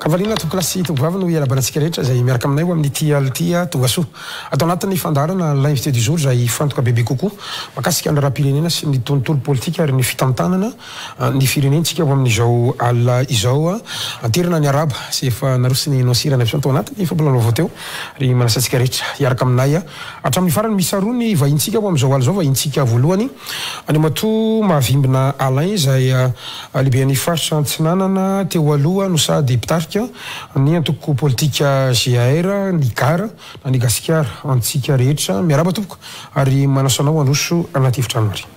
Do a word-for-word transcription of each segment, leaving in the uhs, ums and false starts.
Valina to klasy to vavy no iarabanantsika rehetra zay miaraka aminay ho amin'ny tia tia tonga soa atao anatin'ny fandarana l'invité du jour zay fantoka bebe kokoa makasika ny raha-pirenena sy ny tontolo politika ary ny fitantanana ny firenentsika ho amin'izao alina izao anterina ny araba sy efa narosiny nosirana avy atao anatiny fampilalao avao teo ary manasantsika rehetra iaraka aminay hatramin'ny farany misy aroa ny vahintsika ho amin'izao alina zao vahintsika voalohany any matoa mahavimbina Alain zay lehiben'ny faritra Antsinanana teo aloha no sady pitarika ny antoko politika G A R ny gara na ny gasikara antsika rehetra miaraba tompoko ary manasanao androso anaty efitrano ary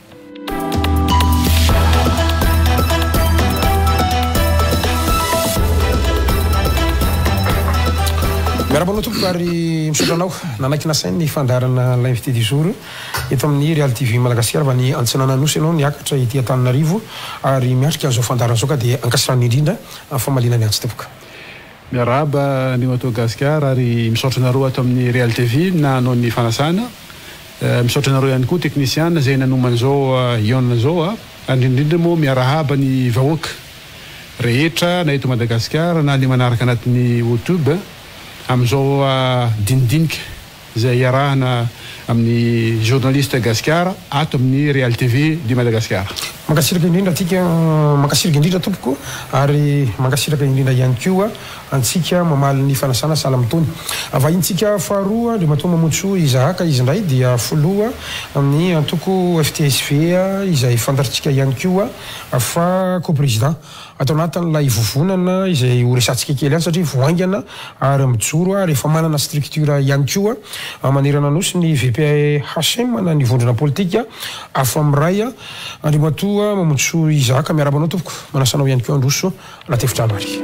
miarabanao tompoko ary misotranao nanaiky nasainy ny fandarana l'invité du jour eto amin'ny Real T V Madagasikara va ny Antsinanana nosy ianao niakatra ity Antananarivo ary miatrika an'izao fandarana zao ka dia ankasitrany indrindra famalina ny antsy tompoko. Miaraba ny Madagasikara ary misaotra nareo ato amin'ny Real T V na anao ny fanasana misaotra nareo ihany koa teknisiana zay nanomana zao iona zao ary indrindra moa miarahaba ny vahoaka rehetra na eto Madagasikara na ny manaraka anatin'ny YouTube amizao dindinika zay iarahana amin'ny journaliste gasikara ato amin'ny Real T V di Madagasikara. Mankasiraka indrindra tika mankasiraka indrindra tompoko ary mankasiraka indrindra ihany koa antsika mamaly ny fanasana salamtony vahintsika faharoa dia matoa mamontso izahaka izy indray dia foloa amin'ny antoko F T S V izay fantaritsika ihany koa fa co-président atao anatin'ilay vovonana izay ho resatsika kely ihany satria voaingana ary mijoro rehefa manana structure ihany koa manerana nosy ny V P H M na ny vondrona politika afa miray ary matoa mamontso izahaka miarabanao tompoko manasanao ihany koa androso anaty efitrano ary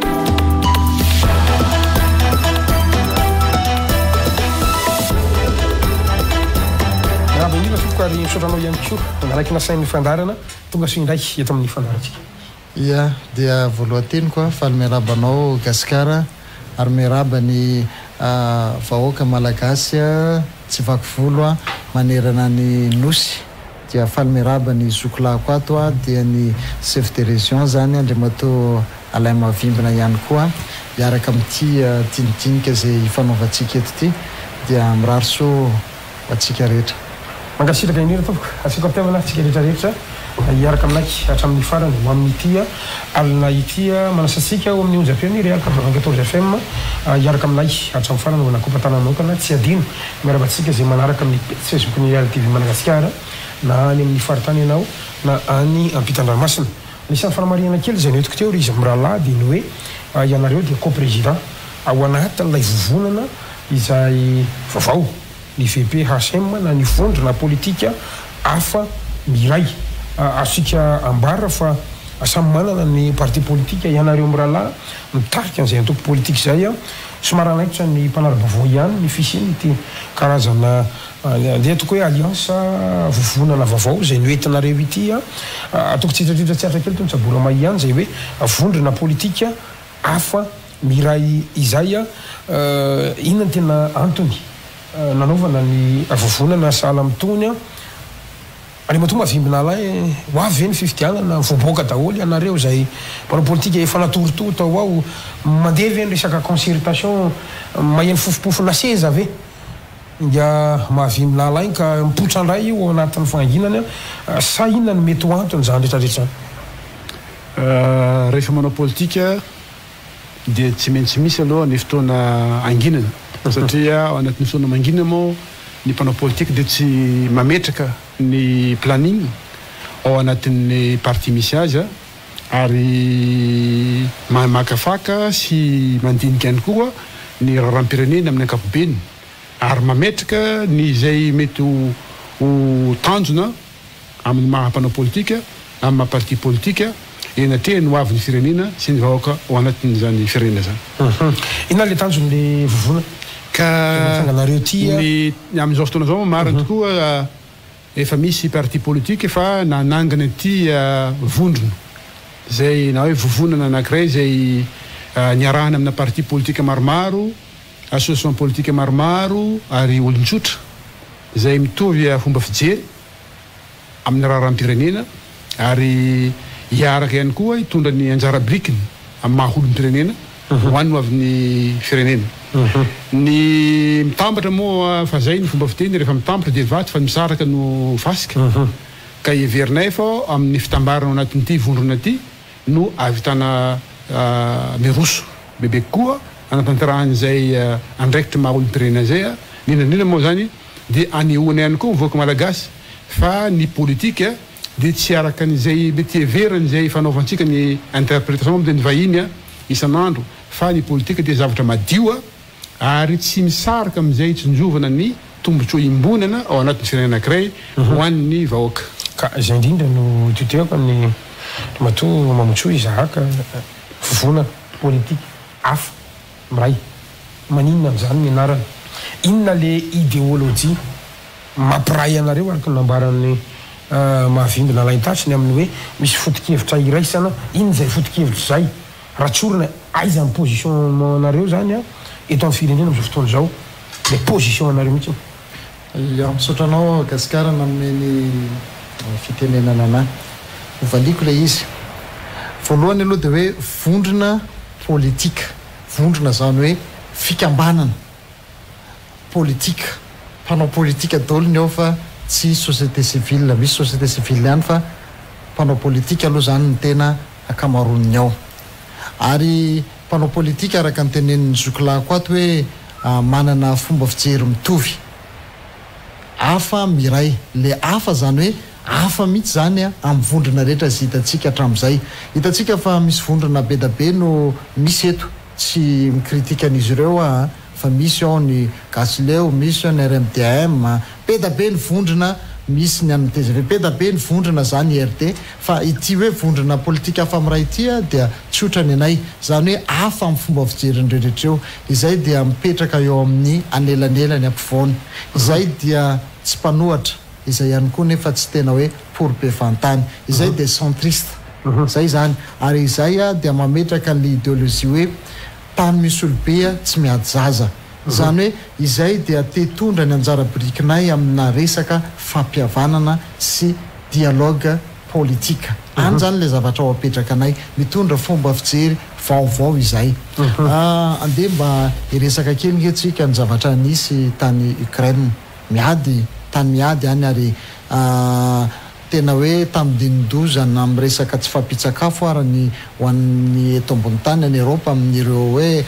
indrindra tompoko ary misotranao ihany koa manaraiky nasain'ny fandarana tonga soa indray eto amin'ny fandarantsika. Ia dia voalohany koa faly miarabanao gasikara ary miaraba ny vahoaka malagasy tsy vaky volo manerana ny nosy dia faly miaraba ny zokolako ato dia ny chef de région zany Andriamato Alain Mavimbina ihany koa miaraka amin'ity tinidinika zay fanaovantsika eto ity dia mirary soa atsika rehetra. Mankasiraka indrindra tompoko asiko ampiavana atsika rehetra rehetra iaraka aminay hatramin'ny farany ho amin'ny ity alina ity manasatsika ho amin'ny onjam-peo Real quatre-vingt-quatorze F M iaraka aminay hatramin'ny farany ho nakompatana manokana tsy adino miarabantsika zay manaraka amin'ny page Facebook ny Real T V Madagasikara na any amin'ny faritany ianao na any ampitan-dranomasina anisan'ny fanamarihana kely zay noetiko teo ry izy mirahalahy dia ny hoe ianareo dia co-président ao anatin'ilay vovonana izay vaovao ny V P H M na ny vondrona politika hafa miray asika ambara fa samy manana ny parti politika ianareo mirahalahy mitarika an'izay antoko politika zay somary anaitra ny mpanarabavao ihany ny fisiny ity karazana dia atoko hoe alliance vovonana vaovao zay noentinareo ity atoko tsitratritra tsiatra kely toy tsabora may ihany zay hoe vondrona politika hafa miray izay inona ny tena antony nanaovana ny vovonana salamtony ary matoa mavimbina Alain ho avy ny fifidianana voaboaka daholo ianareo zay mpanao politika efa natoroto tao ao mandeha ve ny resaka concertation maheno fofopofona seza ve dia mahavimbina Alain ka mipotra andray io ao anatin'ny fanginana sa inona ny mety ho antony zany rehetrarehetra rehefa manao politika dia tsy maintsy misy aloha ny fotoana anginana satria ao anatin'ny fotoana manginana moa ny mpanao politika dia tsy mametraka ny planning ao anatin'ny parti misy azy ary makafaka sy mandinika ihany koa ny raharam-pirenena amin'ny ankapobeny ary mametraka ny zay mety ho tanjona amin'ny maha-mpanao politika amin'ny maha-parti politika enatrea no avy ny firenena sy ny vahoaka ao anatin'izany firenena zany. Inona le tanjon'le vovona ka ny amin'izao fotoana zao marina tokoa efa misy parti politique efa nanangana ity vondrona zay na hoe vovonana anankiray zay niarahana amina parti politique maromaro association politique maromaro ary olon-tsotra zay mitovy fomba fijery amin'ny raharam-pirenena ary hiaraka ihany koa hitondra ny anjara brikiny amin'ny maha olom-pirenena hoanino avy ny firenena ny mitambatra moa fa zay ny fomba fiteny rehefa mitambatra dia vaty fa misaraka no fasika ka heverinay fa amin'ny fitambarana anatin'ity vondrona ity no avitana miroso bebe koa anatanterahanyzay andraikitra maha olom-pirenena zay a ninandrindra moa zany dia anehoana ihany koa mivoaka malagasy fa ny politika dia tsy araka an'izay mety heverany zay fanaovantsika ny interprétation amin'ny teny vahiny a isan'andro fa ny politika dia zavatra madio a ary tsy misaraka amin'izay tsinjovana ny tombotsoa imbonana ao anatin'ny firenena anankiray ho an'ny vahoaka ka zay indrindra no titeako amin'ny matoa mamotsoa izahaka fofona politika hafa miray maninona amin'izany ny anarana inona le idéologie mampiray anareo araka nambaran'ny mahavimbina laintatsiny amin'ny hoe misy foto-kevitra iraisana iny zay foto-kevitra zay raha tsorina aiza ny position anareo zany a eto amin'ny firenena amin'izao fotoana zao le position anareo mihitsy misotranao gasikara nameny fitenenana anahy hovaliko le izy voalohany aloha dia hoe vondrona politika vondrona zany hoe fikambanana politika mpanao politika daoliny ao fa tsy société civile misy société civile ihany fa mpanao politika aloha zany ny tena akamaroniny ao ary mpanao politika araka ny tenenin'ny zokolahiko ato hoe manana fomba fijery mitovy hafa miray le hafa zany hoe hafa mihitsy zany a amin'ny vondrona rehetra zy hitantsika hatramin'izay hitantsika fa misy vondrona be da be no misy eto tsy mikritika an'izy ireo a fa misy ao ny gasleo misy ao ny R M D M be da be ny vondrona misy ny amin'ny T G V be da be ny vondrona zany R T fa ity hoe vondrona politika hafa amiray ity a dia tsotra ny anay zany hoe hafa amin'ny fomba fijeriny rehetratreo izay dia mipetraka eo amin'ny anelanelany ampivoany izay dia tsy mpanohatra izay ihany koa nefa tsy tena hoe pour bevantany izay dia centriste zay zany ary izay a dia mametraka ny idéologie hoe tany misy olobe a tsy miady zaza zany hoe izay dia tetondra ny anjara birikinay amina resaka fampihavanana sy dialogue politika any zany le zavatra ao apetraka anay mitondra fomba fijery vaovao izay andeha mba iresaka kely ngehtsika ny zavatra nisy tany Ukraine miady tany miady any ary tena hoe tamidinidoza na amin'ny resaka tsy fampitsakafo ary ny hoan'ny eto ambony tany any Europe amin'ireo hoe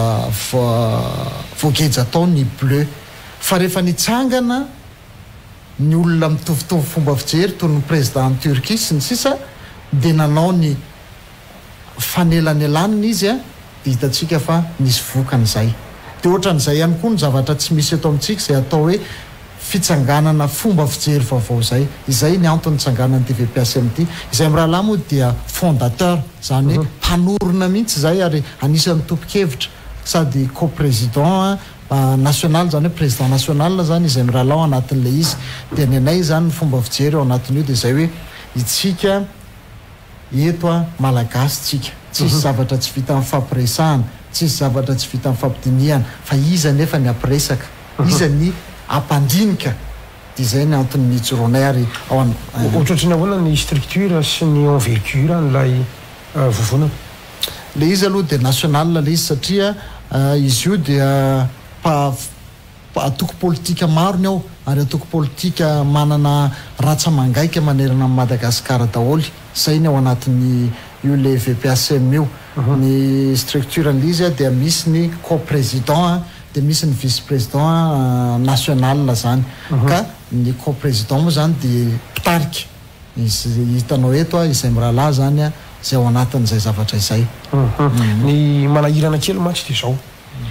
voageja atao ny bleu fa rehefa nitsangana ny olona mitovitovy fomba fijery toy ny président Turquie sy ny sisa dia nanao ny fanelanelaniny izy a dia hitantsika fa nisy vokan'izay dia ohatran'izay ihany koa ny zavatra tsy misy eto amintsika izay atao hoe fitsanganana fomba fijery vaovao zay izay ny antony tsanganany T V P S M ity izay mirahalahy moa dia fondateur zany hoe mpanorona mihitsy zay ary anisan'ny tompo-kevitra sady co-président national zany hoe président national zany izay mirahalahy ao anatin'le izy dia ny anay zany ny fomba fijery ao anatin'io dia zay hoe itsika eto a malagasy tsika tsisy zavatra tsy vita amin'ny fampiresahana tsisy zavatra tsy vita amin'ny fampidiniana fa iza nefa ny ampiresaka iza ny ampandinika dia zay ny antony nitsoronay ary ao ohatrotrany ahoana ny structure sy ny envergure n'ilay vovonana le izy aloha dia national le izy satria izy io dia atoko politika maro ny ao ary atoko politika manana ratsa mangaika manerana amin'ny Madagasikara daholy zay ny ao anatin'ny io le V P S M io ny structure n'izy a dia misy ny co-président dia misy ny vice-président national zany ka ny co-président moa zany dia pitarika izy hitanao eto a izay mirahalahy zany a zay ao anatin'izay zavatra izay ny manahirana kely matsy dia zao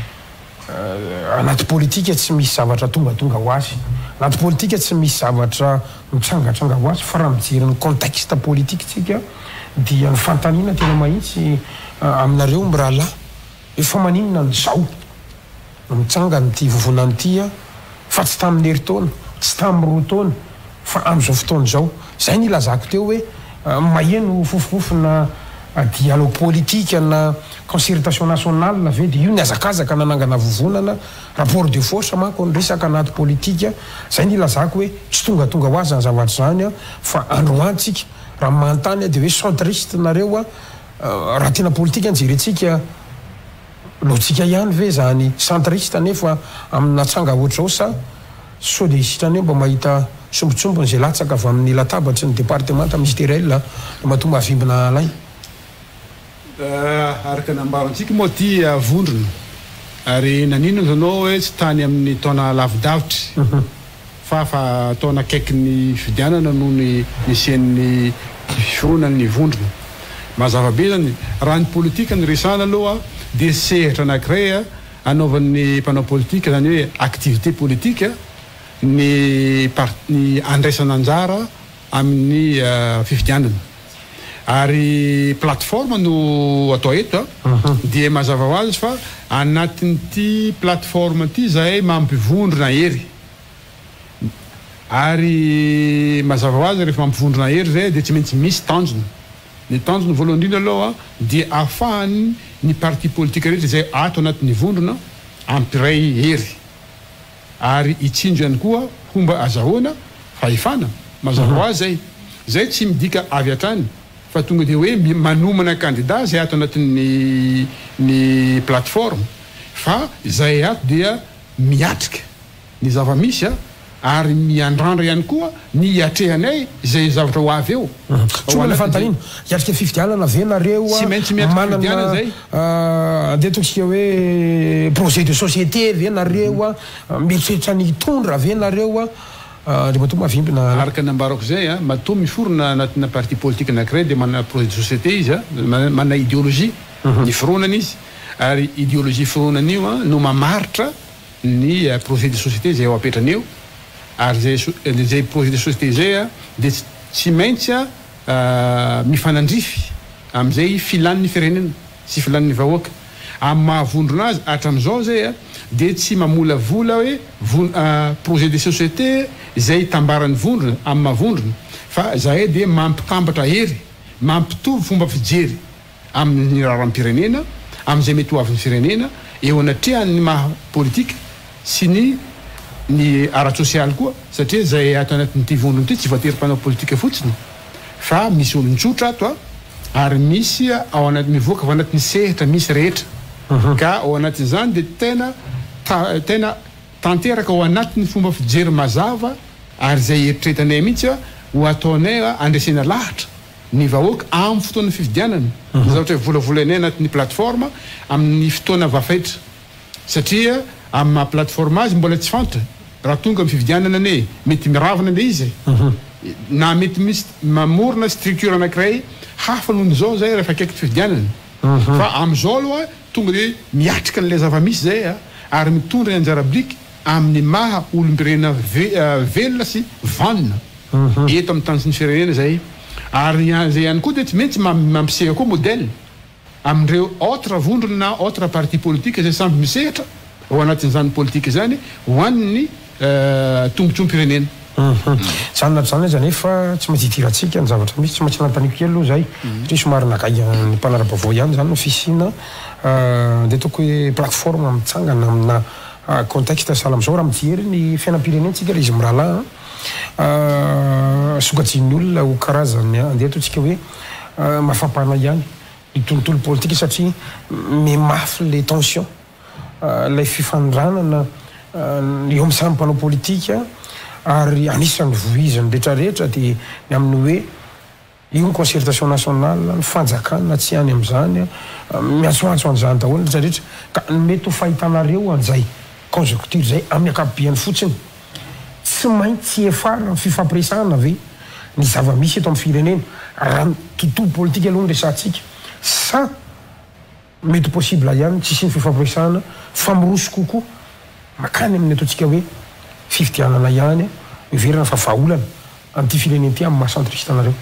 anaty politika tsy misy zavatra tonga tonga ho azy anaty politika tsy misy zavatra mitsangatsanga ho azy fa raha mijery ny contexte politique tsika dia ny fantaniana tena mahitsy aminareo mirahalahy efa maninona ny zao mitsanga nyty vovonany ity a fa tsy tamin'ny hery taona tsy tamin'ny roa taona fa amin'izao fotoana zao zay ny ilazako teo hoe maheno fofofofona dialogue politique na concertation nationale ve dia io ny azakazaka nanangana vovonana rapport de force manko ny resaka anaty politika zay ny ilazako hoe tsy tonga tonga ho azy ny zavatra zany a fa androantsika raha mantany a dia hoe centriste nareo a raha tena politika anjerentsika lotsika ihany ve zany centriste nefa aminatsanga oatra ao sa so de sitrany mba mahita sombotsombony zay latsaka avy amin'ny latabatry ny département ministériel mahatonga avimbina alay araka nambarantsika moa ty vondrona ary nanino zanao hoe tsy tany amin'ny taona lavidavitry fa fa taona akaiky ny fidianana noho ny nisian'ny fionan'ny vondrona mazava be zany raha ny politika ny resana aloha dia sehatra anankiray anaovan'ny mpanao politika zany hoe activité politique ny ny andraisana anjara amin'ny fifidianana ary plateforme no atao eto dia mazava ho azy fa anatin'ity plateforme ity zahay mampivondrona hery ary mazava ho azy rehefa mampivondrona hery zay dia tsy maintsy misy tanjona ny tanjona voalohany indrindra aloha dia ahafahany ny parti politique rehetra zay ato anatin'ny vondrona ampiray hery ary itsinjo ihany koa fomba azahoana fahefana mazava ho azy zay zay tsy midika avy hatrany fa tonga dia hoe manomana candidat zay ato anatin'ny ny plateforme fa zay ato dia miatrika ny zava-misy ary miandrandra ihany koa ny iatrehanay zay zavatra ho avy eo tsomana fantanina hiatrika fifidianana ve nareo tsy maintsy miatrika fifidianana zay andeha toksika hoe projet de société ve nareo mieritreritra ny tondra ve nareo de mato mavimbina araka nambarako zay a mato miforona anatina parti politique anankiray dia mana projet de société izy a mana idéologie ny fironana izy ary idéologie fironana io a no mamaritra ny projet de société zay ao apetrany eo ary zay zay projet de société zay a dia tsy maintsy a mifanandrify am'izay filan'ny firenena sy filan'ny vahoaka amin'ny mahavondrona azy hatramin'izao zay a dia tsy mamolavola hoe projet de société zay tambaran'ny vondrona amin'ny mahavondrona fa zahay dia mampitambatra hery mampitovy fomba fijery amin'ny raharam-pirenena amin'izay mety ho avin'ny firenena eo anatrehan'ny maha politika sy ny ny ara-sosialy koa satria zay ato anatin'ity vondrona ity tsy voatery mpanao politika fotsiny fa misy olon-tsotra ato a ary misy ao anaty mivoaka ao anatin'ny sehatra misy rehetra ka ao anatin'izany dia tena tena tanteraka ao anatin'ny fomba fijery mazava ary zay eritretanay mihitsy a ho ataonay andresena lahatra ny vahoaka amin'ny fotoana fifidianana ny zavatra volavolanay anatin'ny plateforme amin'ny fotoana vafaitra satria amin'ny maha plateforme azy mbola tsy fantatra raha tonga amin'ny fifidianana ane mety miravana le izy na mety misy mamorona structure anankiray hafa noho n'izao zay rehefa akaiky fifidianana fa amin'izao aloha tonga dia miatrika n'ilay zava-misy zay a ary mitondra ny anjara-bliky amin'ny maha olom-pirenena velona sy vanona eto amin'ny tany sy ny firenena zay ary zay ihany koa dia tsy maintsy mampiseha koa modèle amin'ireo autre vondrona na autre parti politique zay samby misehatra ao anatin'izany politika zany ho an'ny tombontsom-pirenena zany nato zany zany efa tsy maintsy hitiratsika ny zavatra misy tsy maintsy nantaniko kely aloha zay satria somary nakay ny mpanara-bavao ihany zany no fisina dia ataoko hoe plateforme mitsangana amina contexte sahala am'izao raha mijery ny fiainam-pirenentsika izy mirahalahy sokatsiny olona ho karazany andeha ataontsika hoe mafampana ihany ny tontolo politika satria memafy les tensions lay fifandranana eo amin'ny samy mpanao politika ary anisan'ny voizany rehetrarehetra dia ny amin'ny hoe io ny concertation nationale ny fanjakana tsy any amin'izany miantsoantso an'izany daholo rehetrarehetra ka mety ho fahitanareo an'izay conjoncture zay amin'ny akapobeany fotsiny tsy maintsy efara ny fifampiresahana ve ny zava-misy eto amin'ny firenena raha tontolo politika aloha ny resantsika sa mety possible ihany tsisy ny fifampiresahana famiroso kokoa makany amin'ny ataontsika hoe fifidianana ihany miverina fa vaolana an'ity firenena ity amin'ny mahacentriste anareo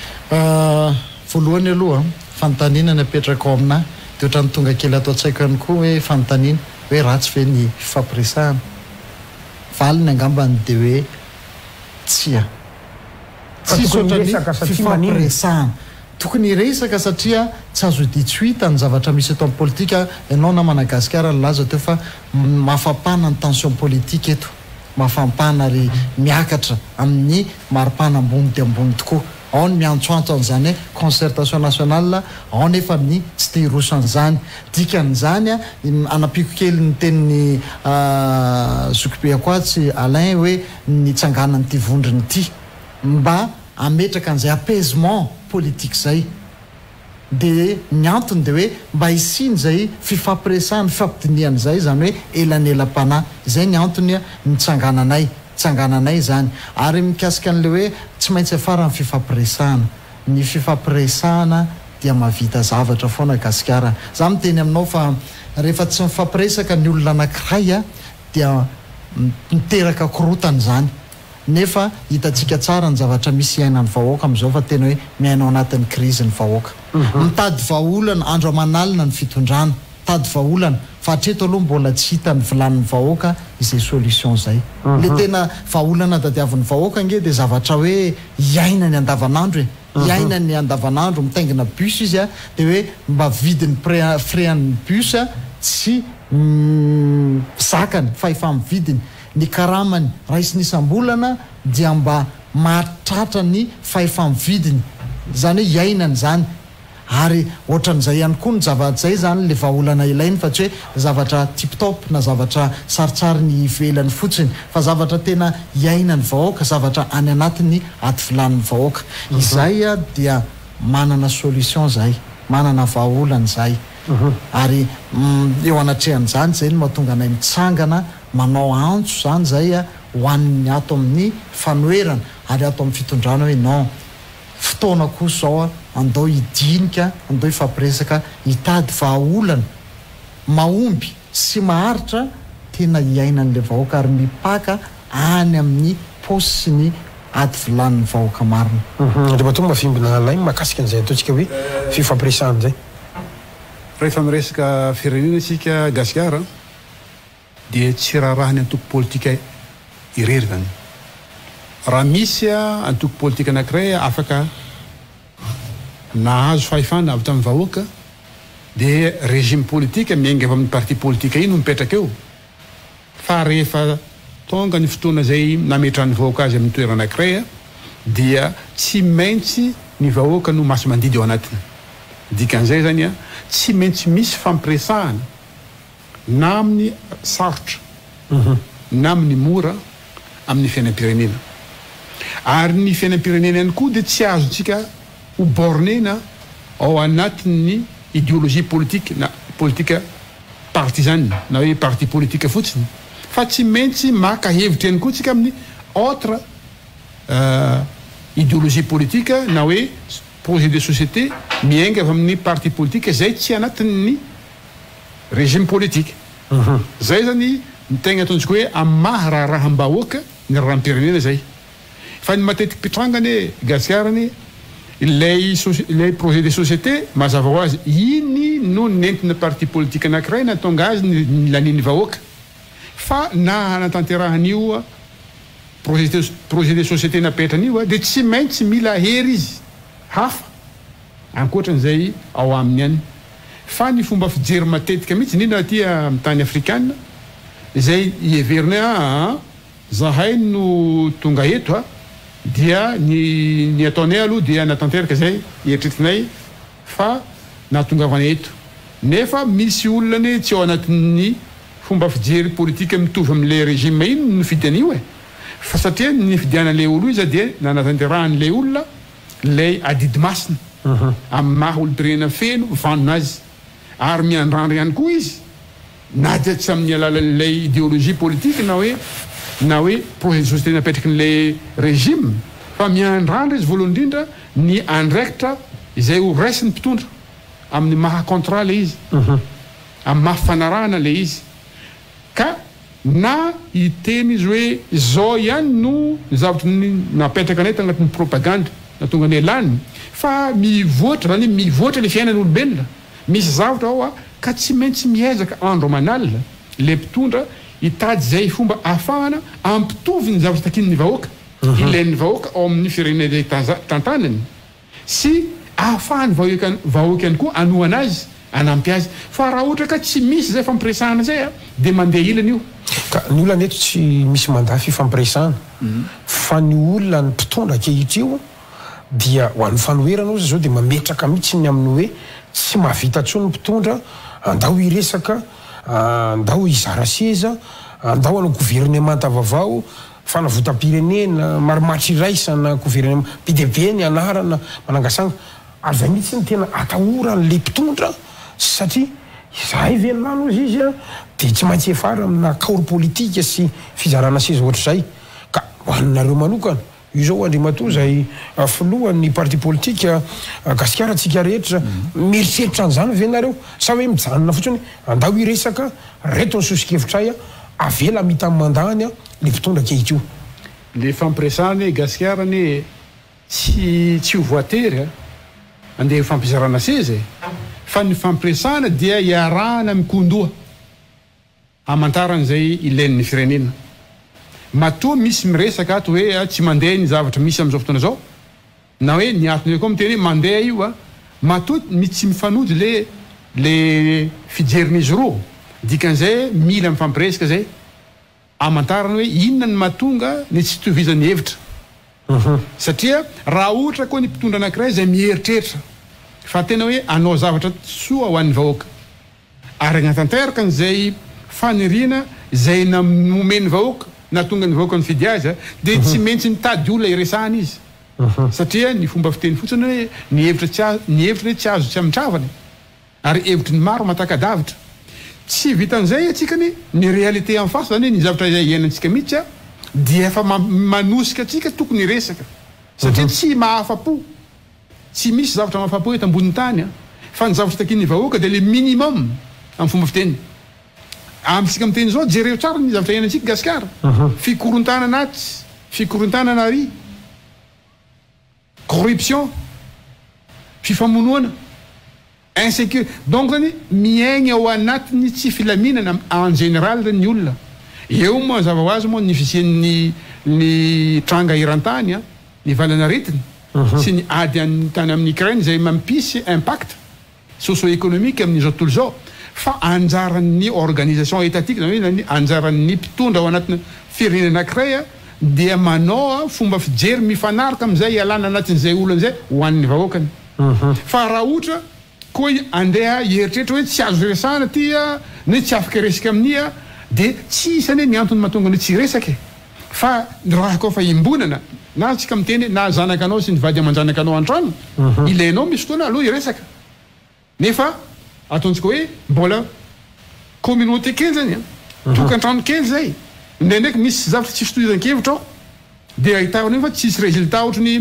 voalohany aloha fantanina ny apetraka ao aminahy dia ohatrany tonga kely atao an-tsaiko ihany koa hoe fantanina hoe ratsy ve ny fifampiresahana valiny angambany dia hoe tsia tsisy ohatrany fifampiresahana tokony iresaka satria tsy azo ditsuita ny zavatra misy eto amin'ny politika ianao na Madagasikara laza teo fa mafampana ny tension politique eto mafampana ary miakatra amin'ny maripana ambony dia ambony tokoa ao ny miantsoantso an'izany hoe concertation nationale ao nefa ny tsy te hirosan'izany dikan'izany a anampiko kely ny tenin'ny zokibeako atsy Alain hoe ny tsanganany ty vondriny ity mba ametraka an'izay apaisement politique zay de ny antony de hoe mba hisiny zay fifampiresahany fifampidiniany zay zany hoe elanelam-panahy zay ny antony ny tsangananay tsangananay zany ary mikasika an'le hoe tsy maintsy afara ny fifampiresahana ny fifampiresahana dia mahavita zavatra foana gasikara za miteny aminao fa rehefa tsy mifampiresaka ny olona anankiray a dia miteraka korotana zany nefa hitantsika tsara ny zavatra misy iainany vahoaka am'izao fa tena hoe miainao anatin'ny krizy ny vahoaka mitady vahaolana andro amanalina ny fitondrana tady vahaolana fa hatreto aloha mbola tsy hita ny vilan'ny vahoaka izay solution zay le tena vahaolana tadiavin'ny vahoaka nge de zavatra hoe iaina ny andavanandro e iaina ny andavanandro mitaingina bus izy a de hoe mba vidiny frean'ny bus a tsy zakany fa efa mividiny ny karamany raha isy nisam-bolana dia mba mahatratra ny fahefa-mividiny zany hoe iainany zany ary ohatran'izay ihany koa ny zavatra zay zany le vahaolana ilainy fa tsy hoe zavatra tiptop na zavatra saritsary ny ivelany fotsiny fa zavatra tena iainany vahoaka zavatra any anatiny aty vilan'ny vahoaka izay a dia manana solution zay manana vahaolana zay ary eo anatrehan'izany zay no mahatonga anay mitsangana manao antso zany zay a ho an'ny ato amin'ny fanoerana ary ato amin'ny fitondrana hoe non fotoana kosa zao a andao hidinika andao hifampiresaka hitady vahaolana mahomby sy maharitra tena iainan'le vahoaka ary mipaka any amin'ny posy sy ny ady vilan'ny vahoaka marina de matonga mafimbina alainy mahakasika an'izay ataontsika hoe fifampiresahana zay rehefa miresaka firenena isika gasikara dia tsy raharahany antoko politika irery zany raha misy a antoko politika anankiray afaka nahazo fahefana avy tamin'ny vahoaka dia régime politika miainga avy amin'ny parti politika iny no mipetraka eo fa rehefa tonga ny fotoana zay nametrany vahoaka azy amin'ny toerana anankiray a dia tsy maintsy ny vahoaka no masy mandidy ao anatiny dikan'izay zany a tsy maintsy misy fampiresahana na amin'ny sarotra na amin'ny mora amin'ny fiainam-pirenena ary ny fiainam-pirenena ihany koa dia tsy azontsika ho bornena ao anatin'ny idéologie politique na politika partisane na hoe parti politika fotsiny fa tsy maintsy maka hevitra ihany koa tsika amin'ny autre idéologie politika na hoe projet de société miainga avy amin'ny parti politika zay tsy anatin'ny régime politique zay zany ny tegna ataontsika hoe amaha raharaham-bahoaka ny raram-pirenena zay fa ny matetiky pitrangany gasiarany ilay ilay projet de société mazava ho azy iny no nentina parti politique anankiray natonga azy ny laniny vahoaka fa na hanatanterahanyio projet projet de société napetran'io dia tsy maintsy mila hery izy hafa ankoatran'izay ao aminy any fa ny fomba fijery matetika mihitsy nina aty amin'ny tany afrikana izay iheverina a zahay no tonga eto a dia ny ny ataonay aloha dia natanteraka zay eritretinay fa nahatongavanay eto nefa misy olona tsy ao anatin'ny fomba fijery politika mitovy amin'ilay régime iny no fidian'io e fa satria ny fidianan'ilay olo izy dia nanatanterahanyilay olona lay adidy masina amin'ny maha olo-pirenena feno vanona azy ary miandrandro ihany koa izy na dia tsy amin'ny alalan'ilay idéologie politique na hoe na hoe projet de société napetraky n'ilay régime fa miandrandro izy voalohany indrindra ny andraikitra izay ho raisiny mpitondra amin'ny maha contrat le izy amin'ny maha fanarahana le izy ka na hiteny izy hoe zao ihany no zavatra napetraka anay tagnatin'ny propagande na tonga ny elany fa mivoatra zany mivoatra le fiainan'olombelona misy zavatra ao a ka tsy maintsy miezaka andro manalina le mpitondra hitady zay fomba ahafahana ampitovy ny zavatra takin'ny vahoaka ilain'ny vahoaka ao amin'ny firenena tantanany sy ahafahany vahoaka ihany koa anohana azy anampy azy fa raha ohatra ka tsy misy zay fampiresahana zay a dia mandeha ilana io ka ny olona neto tsy misy mandaa fifampiresahana fa ny olona ny mpitondra kehitra io dia ho an'ny fanoherana ozy zao dia mametraka mihitsy ny amin'ny hoe tsy mahavita tsony mpitondra andao iresaka andao izara seza andao anao gouvernemanta vaovao fanavotam-pirenena marimatry iraisana gouvernement P D B ny anarana manangasanga ary zay mihitsy ny tena atahoran'le mpitondra satria zahay velonano izy izy a dia tsy maintsy efara amina kaoro politika sy fizarana seza ohatr'izay ka hoaninareo manokana io zao Andriamatoa zay filohan'ny parti politika gasikara atsika rehetra mieritreritra an'izany venareo sa hoe mijanona fotsiny andao iresaka reto ny sosikevitray a avela mita amin'ny mandany a le mpitondra kehitio le fampiresany gasikarany tsy tsy ho voatery andeha fampizarana seza fa ny fampiresana dia iarahana mikondoha amantaran'izay ilain'ny firenena matoa misy miresaka ato hoe tsy mandeha ny zavatra misy amin'izao fotoana zao na hoe ny atony koa miteny hoe mandeha io a matoa tsy mifanody le le fijerin'izy roa dikan'izay mila mifampiresaka zay amantarany hoe inona ny mahatonga ny tsy tovizan'ny hevitra satria raha ohatra koa ny mpitondra anankiray zay mieritreritra fa tena hoe anao zavatra soa ho an'ny vahoaka ary agnatanteraka n'izay faniriana zay namomeny vahoaka na tonga ny vahoaka ny fidy azy a dia tsy maintsy nitady olona iresahana izy satria ny fomba fiteny fotsiny hoe ny hevitra tsy azo ny hevitra hoe tsy azo tsy amitravany ary hevitry ny maro matakadavitra tsy vitan'izay atsikany ny réalité en face zany hoe ny zavatra izay iainantsika mihitsy a dia efa manosika atsika tokony iresaka satria tsy mahafa-po tsy misy zavatra mahafa-po eto ambony tany a fa ny zavatra takin'ny vahoaka dia le minimum amin'ny fomba fiteny amitsika miteny zao jereo tsara ny zavatra iainantsika gasikara fikorontana naty fikorontana nary corruption fifamonoana insécurité donc zany miaigna ao anatiny tsy filaminana en général ny olona eo moa zava ho azy moa ny fisian'ny ny tranga iran-tany a ny valanaretiny sy ny ady any tany amin'ny Ukraine zay mampisy impact socio-économique amin'izao tontolo zao fa anjaran'ny organisation étatique zany hoe anjaran'ny mpitondra ao anatin'ny firenena anankiray a dia manao fomba fijery mifanaraka amin'izay ialana anatin'izay olon'izay ho an'ny vahoakany fa raha ohatra koa andeha hieritreritra hoe tsy azo resahana ty a ny tsy afaka resaka amin'ny a dia tsy isany hoe ny antony mahatonga ny tsy resaka fa raha koa fa imbonana na tsika miteny na zanakanao sy ny vady aman-janakanao an-trano ilainao misy fotoana aloha iresaka nefa ataontsika hoe mbola communauté kely zany a tokantrano kely zay ndraindraiky misy zavatra tsy fitohizan-kevitra ao dia ahitahana fa tsisy résultat ohatrany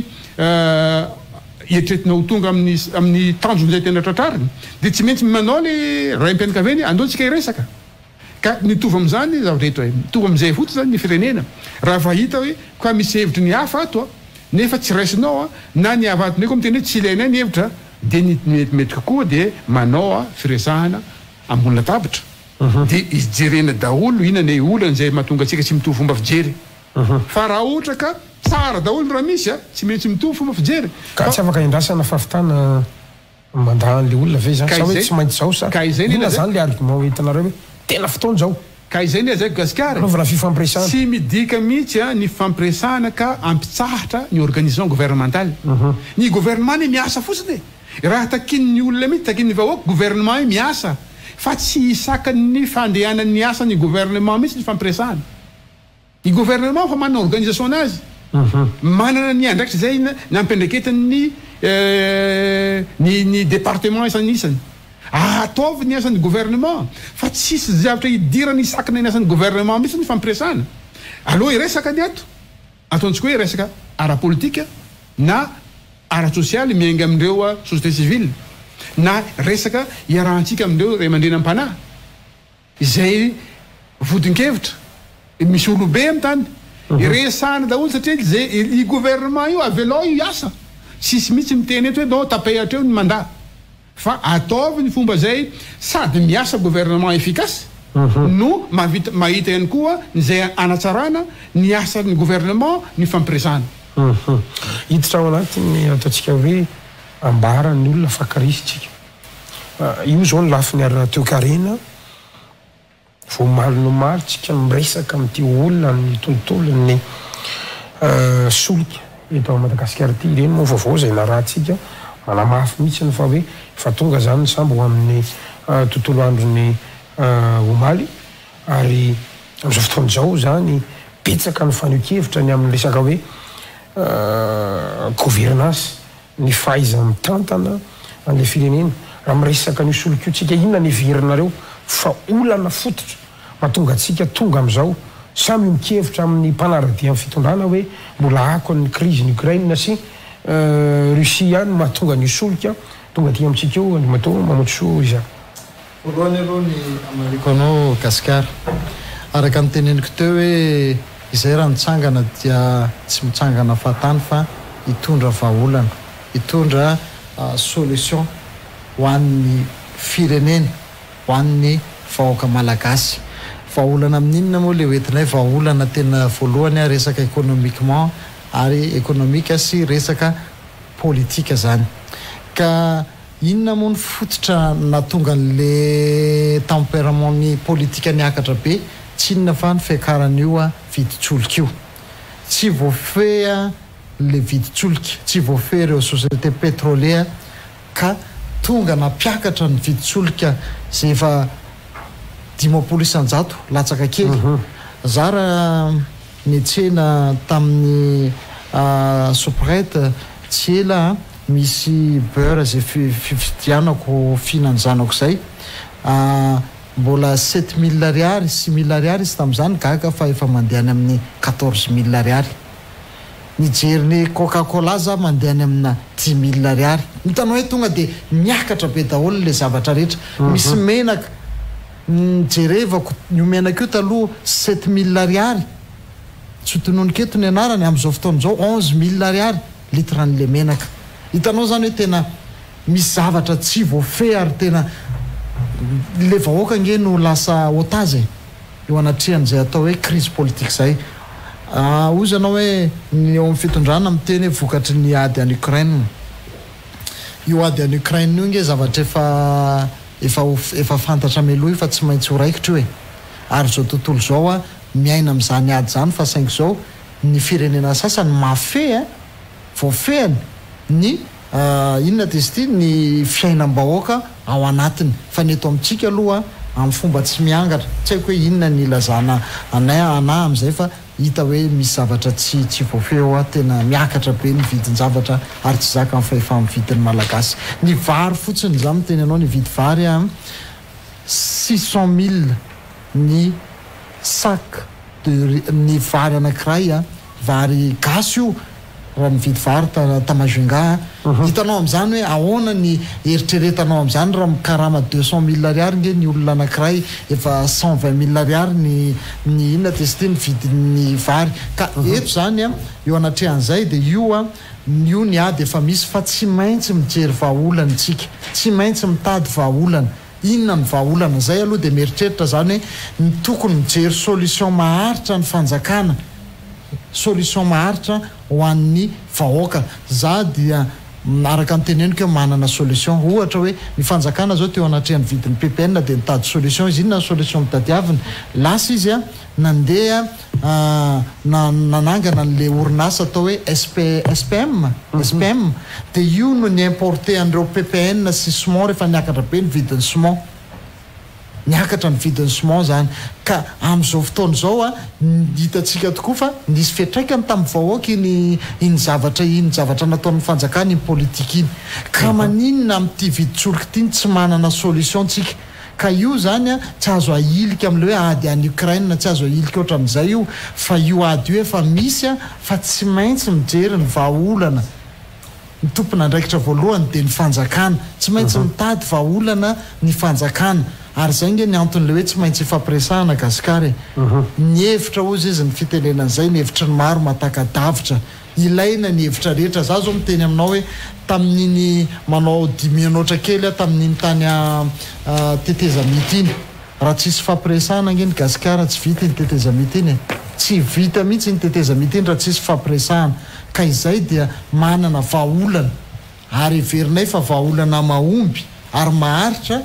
eritreretina ho tonga amin'ny amin'ny tanjon'izay tena tratrariny dia tsy maintsy manao le raim-pianakaveny andeontsika iresaka ka mitovy amin'izany zavatra eto mitovy amin'izay fotsy zany ny firenena raha fahita hoe ka misy hevitry ny hafa ato a nefa tsy raisinao a na ny avatonay koa miteny hoe tsy ilainay ny hevitra dia ny metimety kokoa dia manao a firesahana ambony latabatra dia ijerena daholo inona ny olana zay mahatonga antsika tsy mitovy fomba fijery fa raha ohatra ka tsara daholo raha misy a tsy maintsy mitovy fomba fijery ka tsy afaka indrasana fafitana mandahan'le olona ve zany sa hoe tsy maintsy zao sa inona zany le argument hoentinareo hoe tena fotoana zao ka izay ny azayko gasikara anaovana fifampiresahana tsy midika mihitsy a ny fampiresahana ka ampitsahatra ny organisation gouvernementale ny gouvernement ny miasa fotsiny raha takin'ny olona mihitsy takin'ny vahoaka gouvernement io miasa fa tsy isakan'ny fandehanan'ny asa ny gouvernement mihitsy ny fampiresahana ny gouvernement fa manana organisation anazy manana ny andraikitra zay ny ampendreketan'ny ny ny département isanisany ataovy ny asan'ny gouvernement fa tsisy zavatra hidirany isakana ny asan'ny gouvernement mihitsy ny fampiresahana aloha iresaka ny ato ataontsika hoe iresaka ara-politika na ara-sosialy miainga amindreo société civile na resaka iarahantsika amindreo ray aman-dreny am-panahy izay vodin-kevitra misy olobe amin'ny tany iresahana daholo satria zay i gouvernement io avelao io asa tsisy mihitsy miteny eto hoe nao tapehatra eo ny mandat fa ataovy ny fomba zay sady miasa gouvernement efficace no mavita mahita ihany koa zay anatsarana ny asan'ny gouvernement ny fampiresahana hiditra ao anatiny ataontsika hoe ambarany olona fakarisitsika io zao ny lafiny ary toekarena vo mali no mali tsika miresaka amin'ity olona ny tontolo ny solika eto Madagasikara ty ireny moa vaovao zay na rahantsika manamafy mihitsy ny fa hoe fa tonga zany ny sambo amin'ny tontolo androny omaly ary am'izao fotoana zao zany petsaka ny faneho-kevitra ny amin'ny resaka hoe gouvernance ny faiza mitantana an'le firenena raha miresaka ny solokio tsika inona ny heverinareo fa olana fototra mahatonga atsika tonga am'izao samy mikevitra amin'ny mpanaradia amin'ny fitondrana hoe mbola ako ny crise ny Ukraine sy Russie ihany mahatonga ny solika tonga aty amitsika eo ny mato mamotso iza voalohany aloha ny amariko anao Gasikara araka ny teneniko teo hoe izay raha mitsangana dia tsy mitsangana fahatany fa hitondra vahaolana hitondra solution ho an'ny firenena ho an'ny vahoaka malagasy vahaolana amin'inona moa le hoentinay vahaolana tena voalohany a resaka économiquement ary économique sy resaka politika zany ka inona moa ny fototra natonga n'le tempérament-ny politika niakatra be tsy inona fa ny fiakaran'io a viditsolika io tsy voafea le viditsolika tsy voafea ireo société pétrolière ka tonga nampiakatra ny viditsolika zay efa dimapolo isanjato latsaka kely za raha nietsena tamin'ny soubrette tsy ela misy beurre zay fividianako finanjanako zay mbola sept mille ariary six mille ariary izy tamin'izany gaga fa efa mandehany amin'ny quatorze mille ariary nijeriny Coca-Cola za mandehany amina dix mille ariary hitanao hoe tonga de miakatra be daholo le zavatra rehetra misy menaka jerevako io menaka io taloha sept mille ariary tsy tononoketo ny anarany am'izao fotoana zao onze mille ariary litran'le menaka hitanao zany hoe tena misy zavatra tsy voafehy ary tena le vahoaka nge no lasa otazy eo anatrehan'izay atao hoe crise politique zay ozy anao hoe ny eo amin'ny fitondrana miteny hoe vokatry ny ady any Ukraine io ady any Ukraine io nge zavatra efa efa efa fantatra meloha io fa tsy maintsy ho raikitra hoe ary zao tontolo zao a miaina am'izany ady zany fa saingy zao ny firenena sasany mafehy a voafehany ny inona de izy ty ny fiainam-bahoaka ao anatiny fa ny eto amintsika aloha amin'ny fomba tsy miangatra tsy haiko hoe inona ny ilazana anay ana am'izay fa hita hoe misy zavatra tsy tsy voafeo a tena miakatra be ny vidin-javatra ary tsy zaka amin'ny fahefa amin'ny vidin'ny malagasy ny vary fotsiny za miteny anao ny vidy vary a six cent mille ny sac de ny vary anankiray a vary gasy io raha ny vidy vary tamajunga hitanao am'izany hoe ahoana ny eritreretanao am'izany raha mikarama deux cent mille ariary nge ny olona anankiray efa cent vingt mille ariary ny ny inona testé ny vidin'ny vary ka eto zany a eo anatrehan'izay de io a io ny ady efa misy fa tsy maintsy mijery vahaolana tsika tsy maintsy mitady vahaolana inona ny vahaolana zay aloha de mieritreritra zany hoe ny tokony mijery solution maharitra ny fanjakana solution maharitra ho an'ny vahoaka za dia araka ny teneniko hoe manana solution ohatra hoe ny fanjakana zao teo anatrehan'ny vidin'ny P P N de mitady solution izy inona solution mitadiavina lasa izy a nandeha na nanangana an'le orinasa atao hoe S P S P M S P M de io no ny importé an'ireo P P N sy ciment rehefa niakatra be ny vidin'ny ciment niakatra ny vidin'ny ciment zany ka am'izao fotoana zao a hitatsika tokoa fa nisy fiatraikany tamin'ny vahoaka iny iny zavatra iny zavatra nataon'ny fanjakana iny politika iny ka maninona amin'ity viditsolika ity tsy manana solution tsika ka io zany a tsy azo ahilika am'le hoe ady any Ukraine tsy azo ahilika ohatran'izay io fa io ady io efa misy a fa tsy maintsy mijery ny vahaolana ny tompona andraikitra voalohany de ny fanjakana tsy maintsy mitady vahaolana ny fanjakana ary zay nge ny anton'le hoe tsy maintsy ifampiresahana Gasikara ny hevitra ozy izy ny fitenenan'izay ny hevitra ny maro matakadavitra ilaina ny hevitra rehetra za zao miteny aminao hoe tamin'iny manao dimy anoatra kely a tamin'iny tany teteza mity iny raha tsisy fampiresahana nge ny Gasikara tsy vita ny teteza mity iny tsy vita mihitsy ny teteza mity iny raha tsisy fampiresahana ka izay dia manana vahaolana ary heverinay fa vahaolana mahomby ary maharitra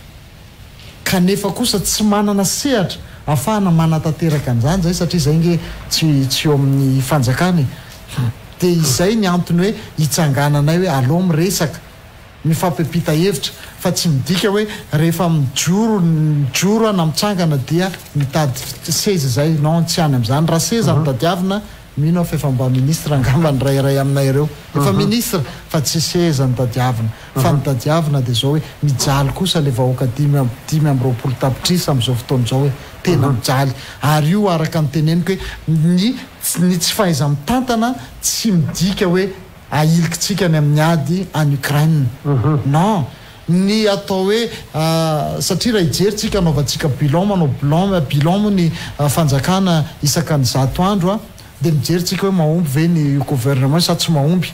kanefa kosa tsy manana sehatra ahafahana manatanteraka an'izany zay satria zay nge tsy tsy eo amin'ny fanjakana dia izay ny antony hoe hitsangananay hoe aleo miresaka mifampipita hevitra fa tsy midika hoe rehefa mijoro mijoro na mitsangana dia mitady seza zay non tsy any amin'izany raha seza mitadiavina mino fa efa mba ministra angamba ny rairay aminay ireo efa ministra fa tsy seza nitadiavina fa nitadiavina dia zao hoe mijaly kosa le vahoaka dimy dimy amby roapolo tapitrisa amin'izao fotoana zao hoe tena mijaly ary io araka ny teneniko hoe ny ny tsy fahaiza mitantana tsy midika hoe ahilikitsika ny amin'ny ady any Ukraine non ny atao hoe satria raha hijeritsika anaovantsika bilan manao bilan bilan moa ny fanjakana isaka ny zato andro a dia mijeritsika hoe mahomby ve ny gouvernement sa tsy mahomby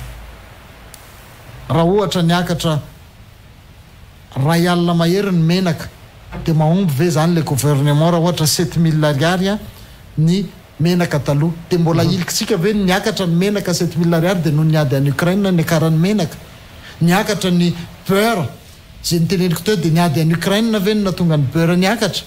raha ohatra niakatra ray alina mahery ny menaka dia mahomby ve zany le gouvernement raha ohatra sept mille ariary a ny menaka taloha dia mbola ilikitsika ve niakatra ny menaka sept mille ariary dia noho niady any Ukraine ny akarany menaka niakatra ny beurre zay niteneniko teo dia niady any Ukraine ve ny natonga ny beurre niakatra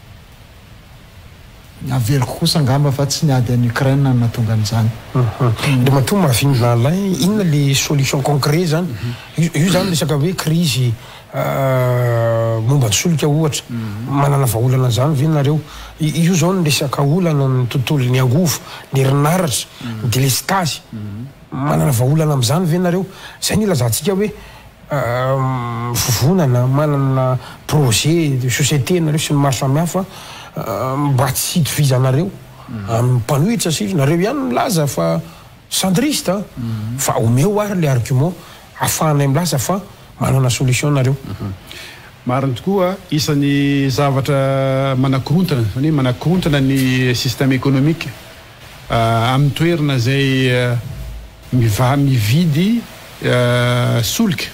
averiko kosa angamba fa tsy niady any Ukraine ny natonga an'izany dia matoa mahavinona lay inona le solution concret zany io zany resaka hoe crise momba ny solika ohatra manana vahaolana zany ve nareo io zao ny resaka olana ny tontolo ny angovo ny herinaratra ny délestage manana vahaolana amin'izany ve nareo zay ny ilazantsika hoe fivonana manana projet de société nareo sy ny maro samihafa mba tsy hitovizanareo amin'ny mpanohitra sira nareo ihany milaza fa centriste fa omeo ary le argument ahafahanay milaza fa manana solution nareo marina tokoa isan'ny zavatra manakorontana zany hoe manakorontana ny système économique amin'ny toerana zay miva mividy solika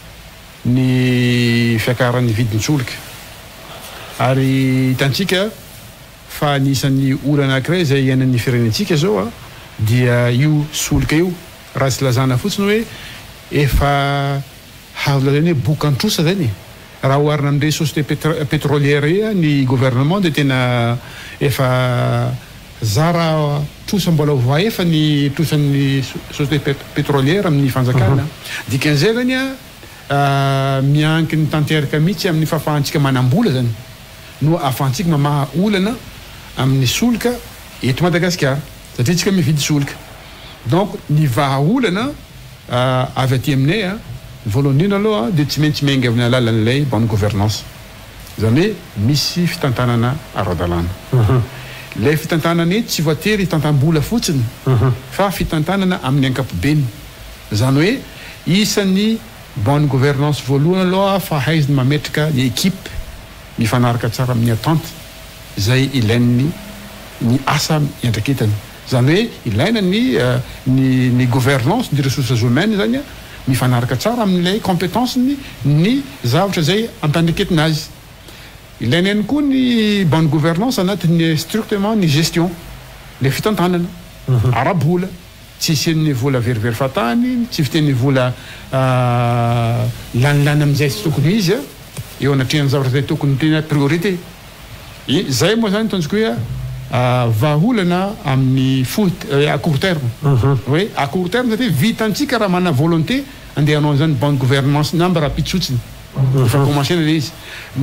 ny fiakaran'ny vidiny solika ary hitantsika fa nisan'ny olana anankiray zay iainan'ny firenentsika zao a dia io solika io raha tsy lazana fotsiny hoe efa hazo lazany hoe boka antrosa zany raha oharina amin'ireny société pétrolière io ny gouvernement dia tena efa zara trosa mbola ovaefa ny trosan'ny société pétrolière amin'ny fanjakana dikan'izay zany a mianky ny tanteraka mihitsy amin'ny fahafahantsika manambola zany no ahafahantsika mamaha olana amin'ny solika eto Madagasikara satria tsika mividy solika donc ny vahaolana avy aty aminay a voalohany aloha dia tsy maintsy miainga amin'ny alalan'ilay bonne gouvernance zany hoe misy fitantanana ara-dalàna lay fitantanana tsy voatery hitantam-bola fotsiny fa fitantanana amin'ny ankapobeny zany hoe isan'ny bonne gouvernance voalohany aloha fa haiziny mametraka ny équipe mifanaraka tsara amin'ny attente zay ilain'ny ny asa iandraiketany zany hoe ilaina ny ny ny gouvernance ny ressources humaines zany mifanaraka tsara amin'ilay compétence ny ny zavatra zay ampandriketina azy ilaina ihany koa ny bonne gouvernance anatin'ny strictement ny gestion le fitantanana ara-bola tsy isian'ny vola verivery fatany tsy fiten'ny vola lanilany amin'izay tsy tokony izy a eo anatrehany zavatra zay tokony tena priorité zay moa zany tanjoko hoe vahaolana amin'ny foot à court terme hoe à court terme satria vitantsika raha mana volonté andeha hanao zany bonne gouvernance namba rapiditsotsiny efa commencé na le izy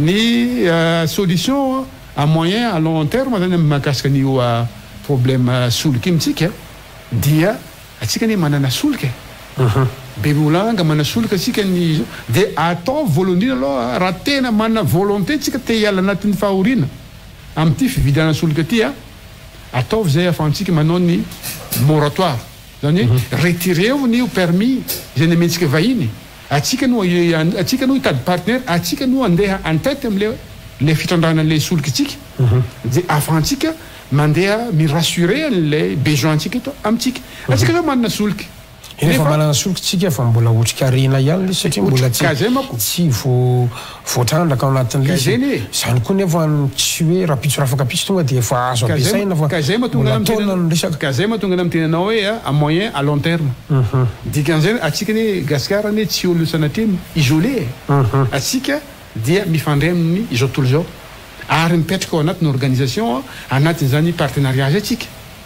ny solution à moyen à long terme zany amin'ny mahakasika an'io problème solika mitsika dia atsika ny manana solika be olanga mana solika atsika ny dia atao voalohany aloha raha tena mana volonté tsika te hiala anatin'ny fahoriana amin'ity fividana solika ty a ataovy zay ahafahantsika manao ny moratoire zany hoe retireo ny permis zay namentsika vahiny atsika no atsika no hitady partenaire atsika no andeha antety am'le le fitrandrana le solika tsika dia ahafahantsika mandeha mirassurer an'lay besoin-tsika eto amintsika atsika zao manana solika efa manana solika tsika fa mbola otrika rena ihany le satria mbola tsy vo voatrandraka ao anatin'le zany koa nefa tsy hoe rapitso rafaka pitso tonga dia efa azo ampiasaina fa ka zay mahatonga ka zay mahatonga na mitenanao hoe à moyen à long terme dikan'izay atsika ny Gasikara ny tsy olo sanatria isolé atsika dia mifandray amin'ny izao tontolo zao ary mipetraka ao anatin'ny organisation anatin'izany partenariat zay atsika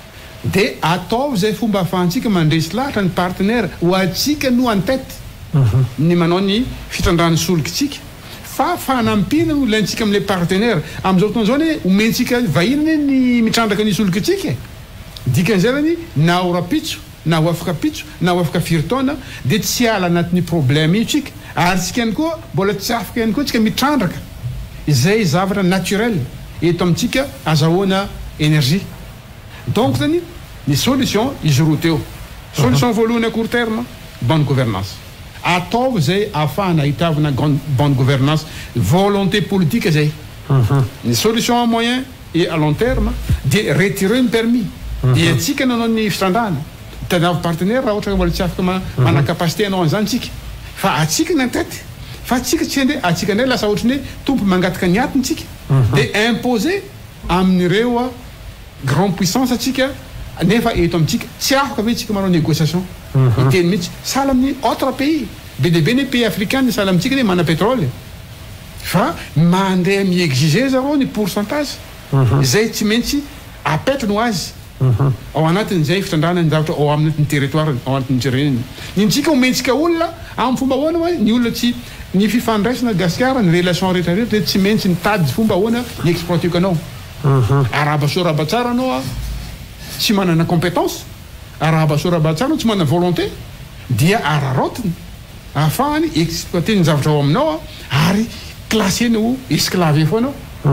dia ataovy zay fomba ahafahantsika mandresy lahatra ny partenaire ho atsika no an-tête ny manao ny fitandrany solikatsika fa fanampiana no ilaintsika amin'ilay partenaire amin'izao fotoana zao ny omentsika vahina ny mitrandraka ny solikatsika dikan'izay zany na ho rapitso na ho afaka pitso na ho afaka firy taona dia tsy ala anatin'ny problème io tsika ary tsika ihany koa mbola tsy afaka ihany koa tsika mitrandraka izay zavatra naturel eto amintsika azahoana énergie donc zany ny solution izy roa teo solution voalohany à court terme bonne gouvernance ataovy zay ahafahana ahitavana bonne gouvernance volonté politique zay ny solution à moyen et à long terme dia retirer ny permis dia atsika nanao ny fitandrana tanavy partenaire raha ohatra mbola tsy afaka mana capacité anao an'izany tsika fa atsika ny an-tête fa atsika tsy ande atsika indray lasa ohatrany hoe tompo mangataka ny atintsika dia imposer amin'ireo grand puissance atsika nefa eto amintsika tsy afaka ve tsika manao négociation iteny mihitsy sahala amin'ny autre pays be dia be ny pays africain sahala amintsika ne mana pétrole fa mandeha miexige zareo ny pourcentage zay tsy maintsy apetrany ho azy ao anatin'izay fitandrana ny zavatra ao amin'ny territoire ao anatin'ny jireneny nintsika omentsika olona amin'ny fomba ahoana hoe ny olona tsy ny fifandraisana gasikara ny relation rehetrarehetra dia tsy maintsy nitady fomba ahoana ny exploiteko anao araba-soraba tsara anao a tsy manana compétence araba-soraba tsara anao tsy manana volonté dia ararotiny ahafahany exploité ny zavatra ao aminao a ary classeny ho esclave foanao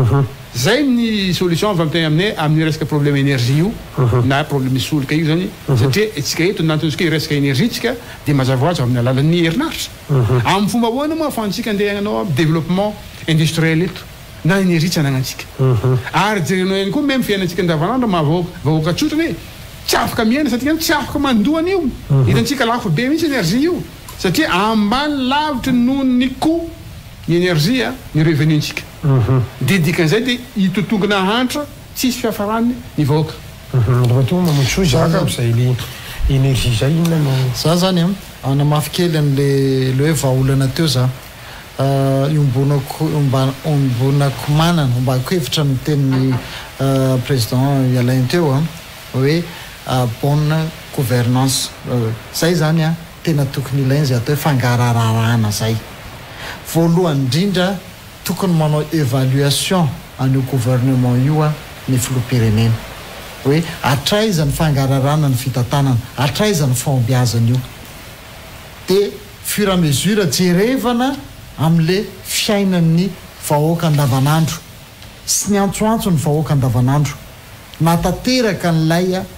zay ny solution avy amteny aminay amin'ny resaka problème énergie io na problème solika io zany satria tsika eto nantontsika resaka énergie tsika dia mazava hoazy amin'ny alalan'ny herinaritra amin'ny fomba ahoana moa ahafahantsika andeha anao développement industriel eto na énergie tsy anagnantsika ary jerenao ihany koa même fiainantsika andavanandro mahavahoaka vahoaka tsotrany hoe tsy afaka miaina satria tsy afaka mandohana io hitantsika lafo be mihitsy énergie io satria ambany lavitra noho ny coût ny énergie a ny revenuntsika dia dikan'izay dia hitotongona hantra tsisy fiafarany ny vahoaka rehefa to mamontso zaka am'izay le énergie zay inona no za zany a anamafy kely an'le le hoe vahaolana teo za iombonako ombonako manana ombako hevitra ny tenin'ny président Alain teo a hoe bonne gouvernance zay zany a tena tokony ilainy zay atao hoe fangarararana zay voalohany indrindra tokony manao évaluation an'io gouvernement io a ny filoham-pirenena hoe atraizany fangararana ny fitantanana atraizany fombiazana io dia fur et à mesure jerevana amin'le fiainan'ny vahoaka andavanandro sy ny antsoantso ny vahoaka andavanandro natateraka n'ilay a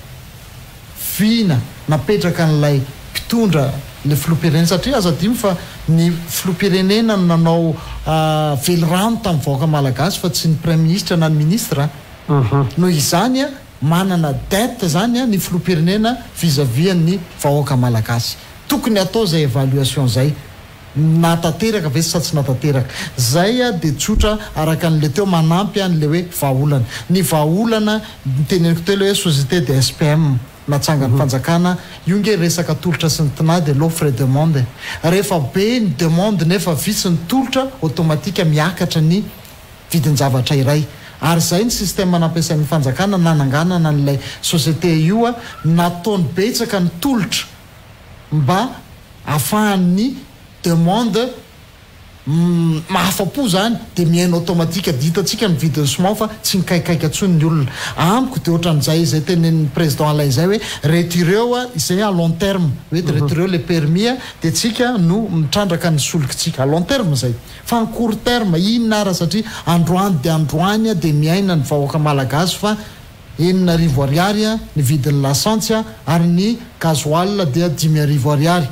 vina napetraka n'ilay mpitondra le filoham-pirenena satria aza dimy fa ny filoham-pirenena nanao velorano tamin'ny vahoaka malagasy fa tsy ny premier ministre na ny ministre noho izany a manana dette zany a ny filoham-pirenena vis-à-vis ny vahoaka malagasy tokony atao zay évaluation zay natateraka ve sa tsy natateraka zay a dia tsotra araka n'le teo manampy an'le hoe vahaolana ny vahaolana nyteneniko teo le hoe société de S P M natsanga ny fanjakana io nge resaka tolotra sy ny tinady l'offre et demande rehefa be ny demande nefa vitsy ny tolotra automatika miakatra ny vidin-javatra iray ary zay ny système nampiasain'ny fanjakana nananganana n'ilay société io a nataony betsaka ny tolotra mba ahafahan'ny demande mahafa-po zany dia miaina automatika ditatsika ny vidiny somao fa tsy nikaikaika ntsony ny olona amiko dia ohatran'izay zay tenen'ny président Alain zay hoe retireo a izay à long terme hoe de retireo le permis a dia tsika no mitrandraka ny solikitsika à long terme zay fa ny court terme inona ara satria androany dia androany a dia miaina ny vahoaka malagasy fa enina arivo ariary a ny vidin'ny lasantsy a ary ny gasoil dia dimy arivo ariary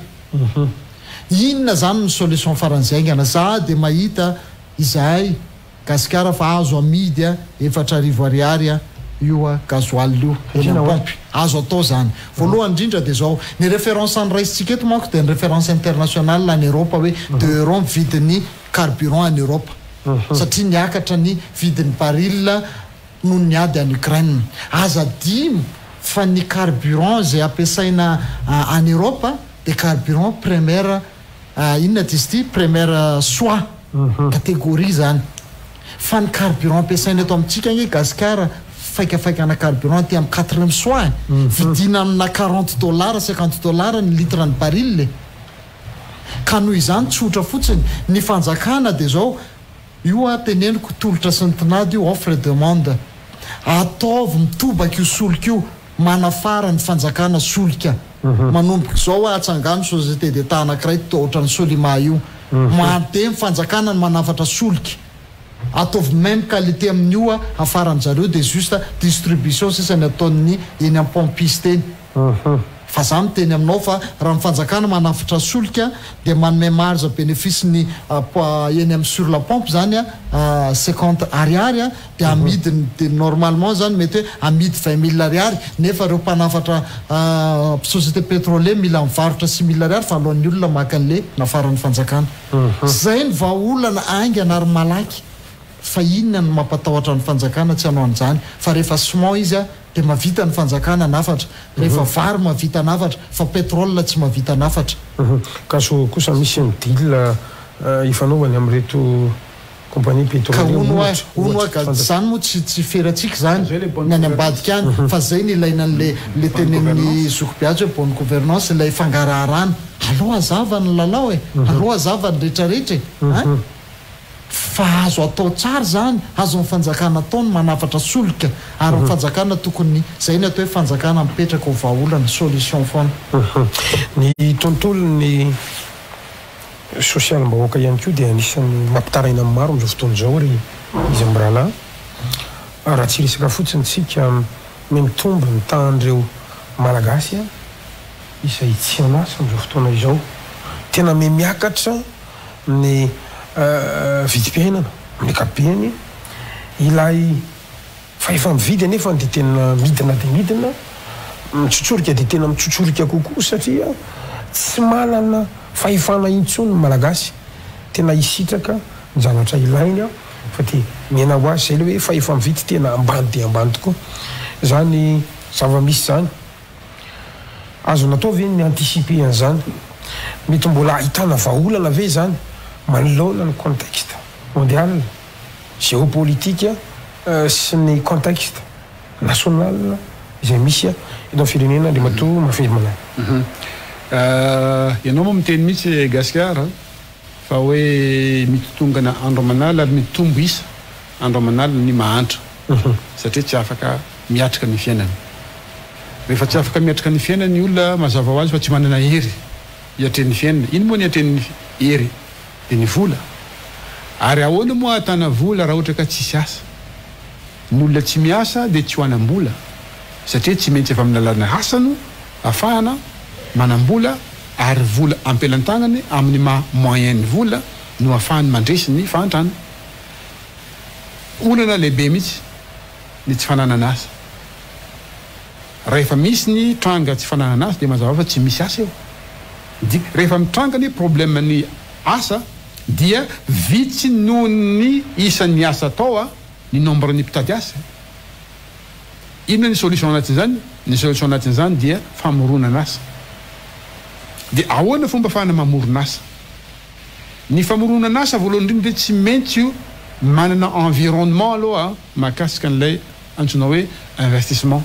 inona zany ny solution faran'zaingana za dia mahita izahay gasikara fa azo amidy a efatra arivo ariary a io a gasoil io enapompy azo atao zany voalohany indrindra dia zao ny référence any raisitsika eto manko dia ny référence internationale any Europa hoe deux euros vidin'ny carburant any Europa satria niakatra ny vidin'ny baril noho ny ady any Ukraine aza dimy fa ny carburant zay ampiasaina any Europa dia carburant première inona dizy ty première soie catégorie zany fa ny carburant ampiasaina eto amintsika nge gasikara faikafaikana carburant ty amin'ny quatre soin vidina amina quarante dollars cinquante dollars ny litre ny barille ka noho izany tsotra fotsiny ny fanjakana dia zao io a teneniko tolotra sy ny tinady io offre demande ataovy mitobaka io solika io manafara ny fanjakana solika manomboka zao atsangano société d'état anankiray tohatra ny solima io mandeha ny fanjakana ny manafatra solika ataovy même qualité amin'io a afarany zareo dia juste distribution sisany ataony eny amin'ny pompiste eny fa za miteny aminao fa raha mifanjakana manafatra solika dia manome marge bénéfice ny eny amin'ny sur la pompe zany a cinquante ariary a dia amidiny dia normalement zany mety hoe amidy vingt mille ariary nefa reo mpanafatra société pétrolier mila mivarotra six mille ariary fa alohan'ny olona maka an'le nafarany fanjakana zay ny vaolana aingana ary malaky fa inona ny mampatahotra ny fanjakana tsy hanao an'izany fa rehefa ciment izy a dia mavita ny fanjakana nafatra rehefa vary mavita nafatra fa pétrole tsy mavita nafatra ka so kosa misy ny deal ifanaovany amin'reto compagnie pétrolière ono a zany moa tsy tsy ferantsika zany ny any ambadika any fa zay ny ilaina an'le le tenen'ny zokobiatsy hoe bonne gouvernance ilay fangaraharaana aloha azava ny lalao e aloha azava ny rehetrarehetra e fa azo atao tsara zany azo ny fanjakana taony manafatra solika ary ny fanjakana tokony zay ny atao hoe fanjakana mipetraka ho vaolana solution foana ny tontolony social mbahoaka ihany koa dia anisany mampitaraina amin'ny maro am'izao fotoana zao ry izy amin'ny rahalahy raha tsy resaka fotsiny tsika me mitombo ny tahan'ireo malagasy a izay tsy anasa am'izao fotoana izao tena me miakatra ny vidim-piainana amin'ny ankapobeny ilay fa efa mividy anefa dia tena midina dia midina mitsotsorika dia tena mitsotsorika kokoa satria tsy manana fahefana intsony ny malagasy tena hisitraka ny zavatra ilainy a fa dia miaina ho azy zay le hoe fa efa mividy tena ambany dia ambany tokoa zany zava-misy zany azo natao ve ny anticiper an'izany mety mbola ahitana vaolana ve zany manoloana ny contexte mondial géopolitique sy ny contexte national izay misy a eto firenena le mato mafirmana ianao moa miteny mihitsy Gaspard fa hoe mitotongana andro manala ary mitombo isa andro manala ny mahantra satria tsy afaka miatrika ny fiainany rehefa tsy afaka miatrika ny fiainany olona mazava ho azy fa tsy manana hery hiatren'ny fiainana ino moa ny atren'ny hery dia ny vola ary ahoana moa atana vola raha ohatra ka tsisy asa ny olona tsy miasa dia tsy hoanam-bola satria tsy maintsy efa amin'ny lalana asano afahana manam-bola ary vola ampelan-tagnany amin'ny ma moyen ny vola no afahany mandresy ny fahantrana olana lehibe mihitsy ny tsy fananana asa rehefa misy ny tranga tsy fananana asa dia mazava fa tsy misy asa eo di rehefa mitranga ny problème ny asa dia vitsy noho ny isan'ny asa atao a ny nombre ny mpitady asa inona ny solution anatin'izany ny solution anatin'izany dia famoronana asa dia ahoana fomba fahana mamorona asa ny famoronana asa voalohany indrindra dia tsy maintsy io manana environnement aloha mahakasika an'ilay antsoina hoe investissement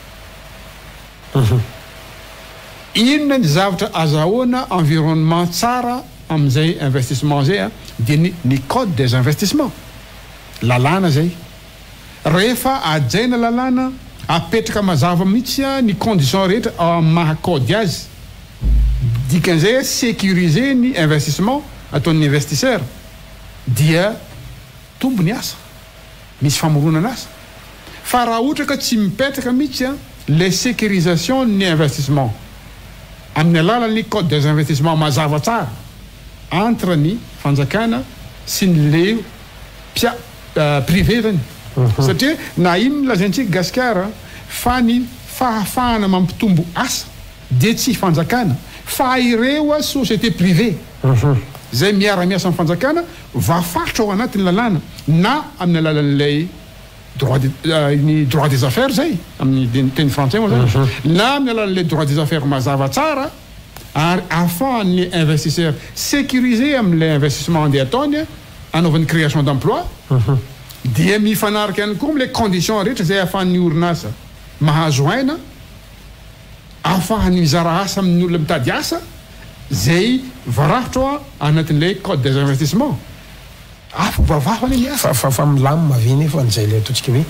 inona ny zavatra azahoana environnement tsara amin'izay investissement zay a dia ny ny code des investissements lalàna zay rehefa ajaina lalàna apetraka mazava mihitsy a ny condition rehetra ao amin'ny maha code azy dikan'izay sécuriser ny investissement ataon'ny investisseur dia tombo ny asa misy famoronana asa fa raha ohatra ka tsy mipetraka mihitsy a les sécurisation ny investissement amin'ny alalan'ny code des investissements mazava tsara entre ny fanjakana sy ny le pia privé zany satria na ino lazaintsika Gaspard fa ny fahafahana mampitombo asa dia tsy fanjakana fa ireo a société privée zay miara-miasa amin'ny fanjakana vafarotra ao anatin'ny lalàna na amin'ny alalan'ilay droit ny droit des affaires zay amin'ny teny français moa zany na amin'ny alalan'ilay droit des affaires mazava tsara ary ahafahan'ny investisseur sécuriser amin'ilay investissement andeha ataony anaovan'ny création d'emploi dia mifanarika ihany koa am'le condition rehetra zay ahafahan'ny orinasa mahazo aina ahafahany mizara asa amin'ny olona mitady asa zay varahatra anatin'ilay code des investissements afo vavahany ny asa fa fa milamy maviny fa an'izay le ataontsika hoe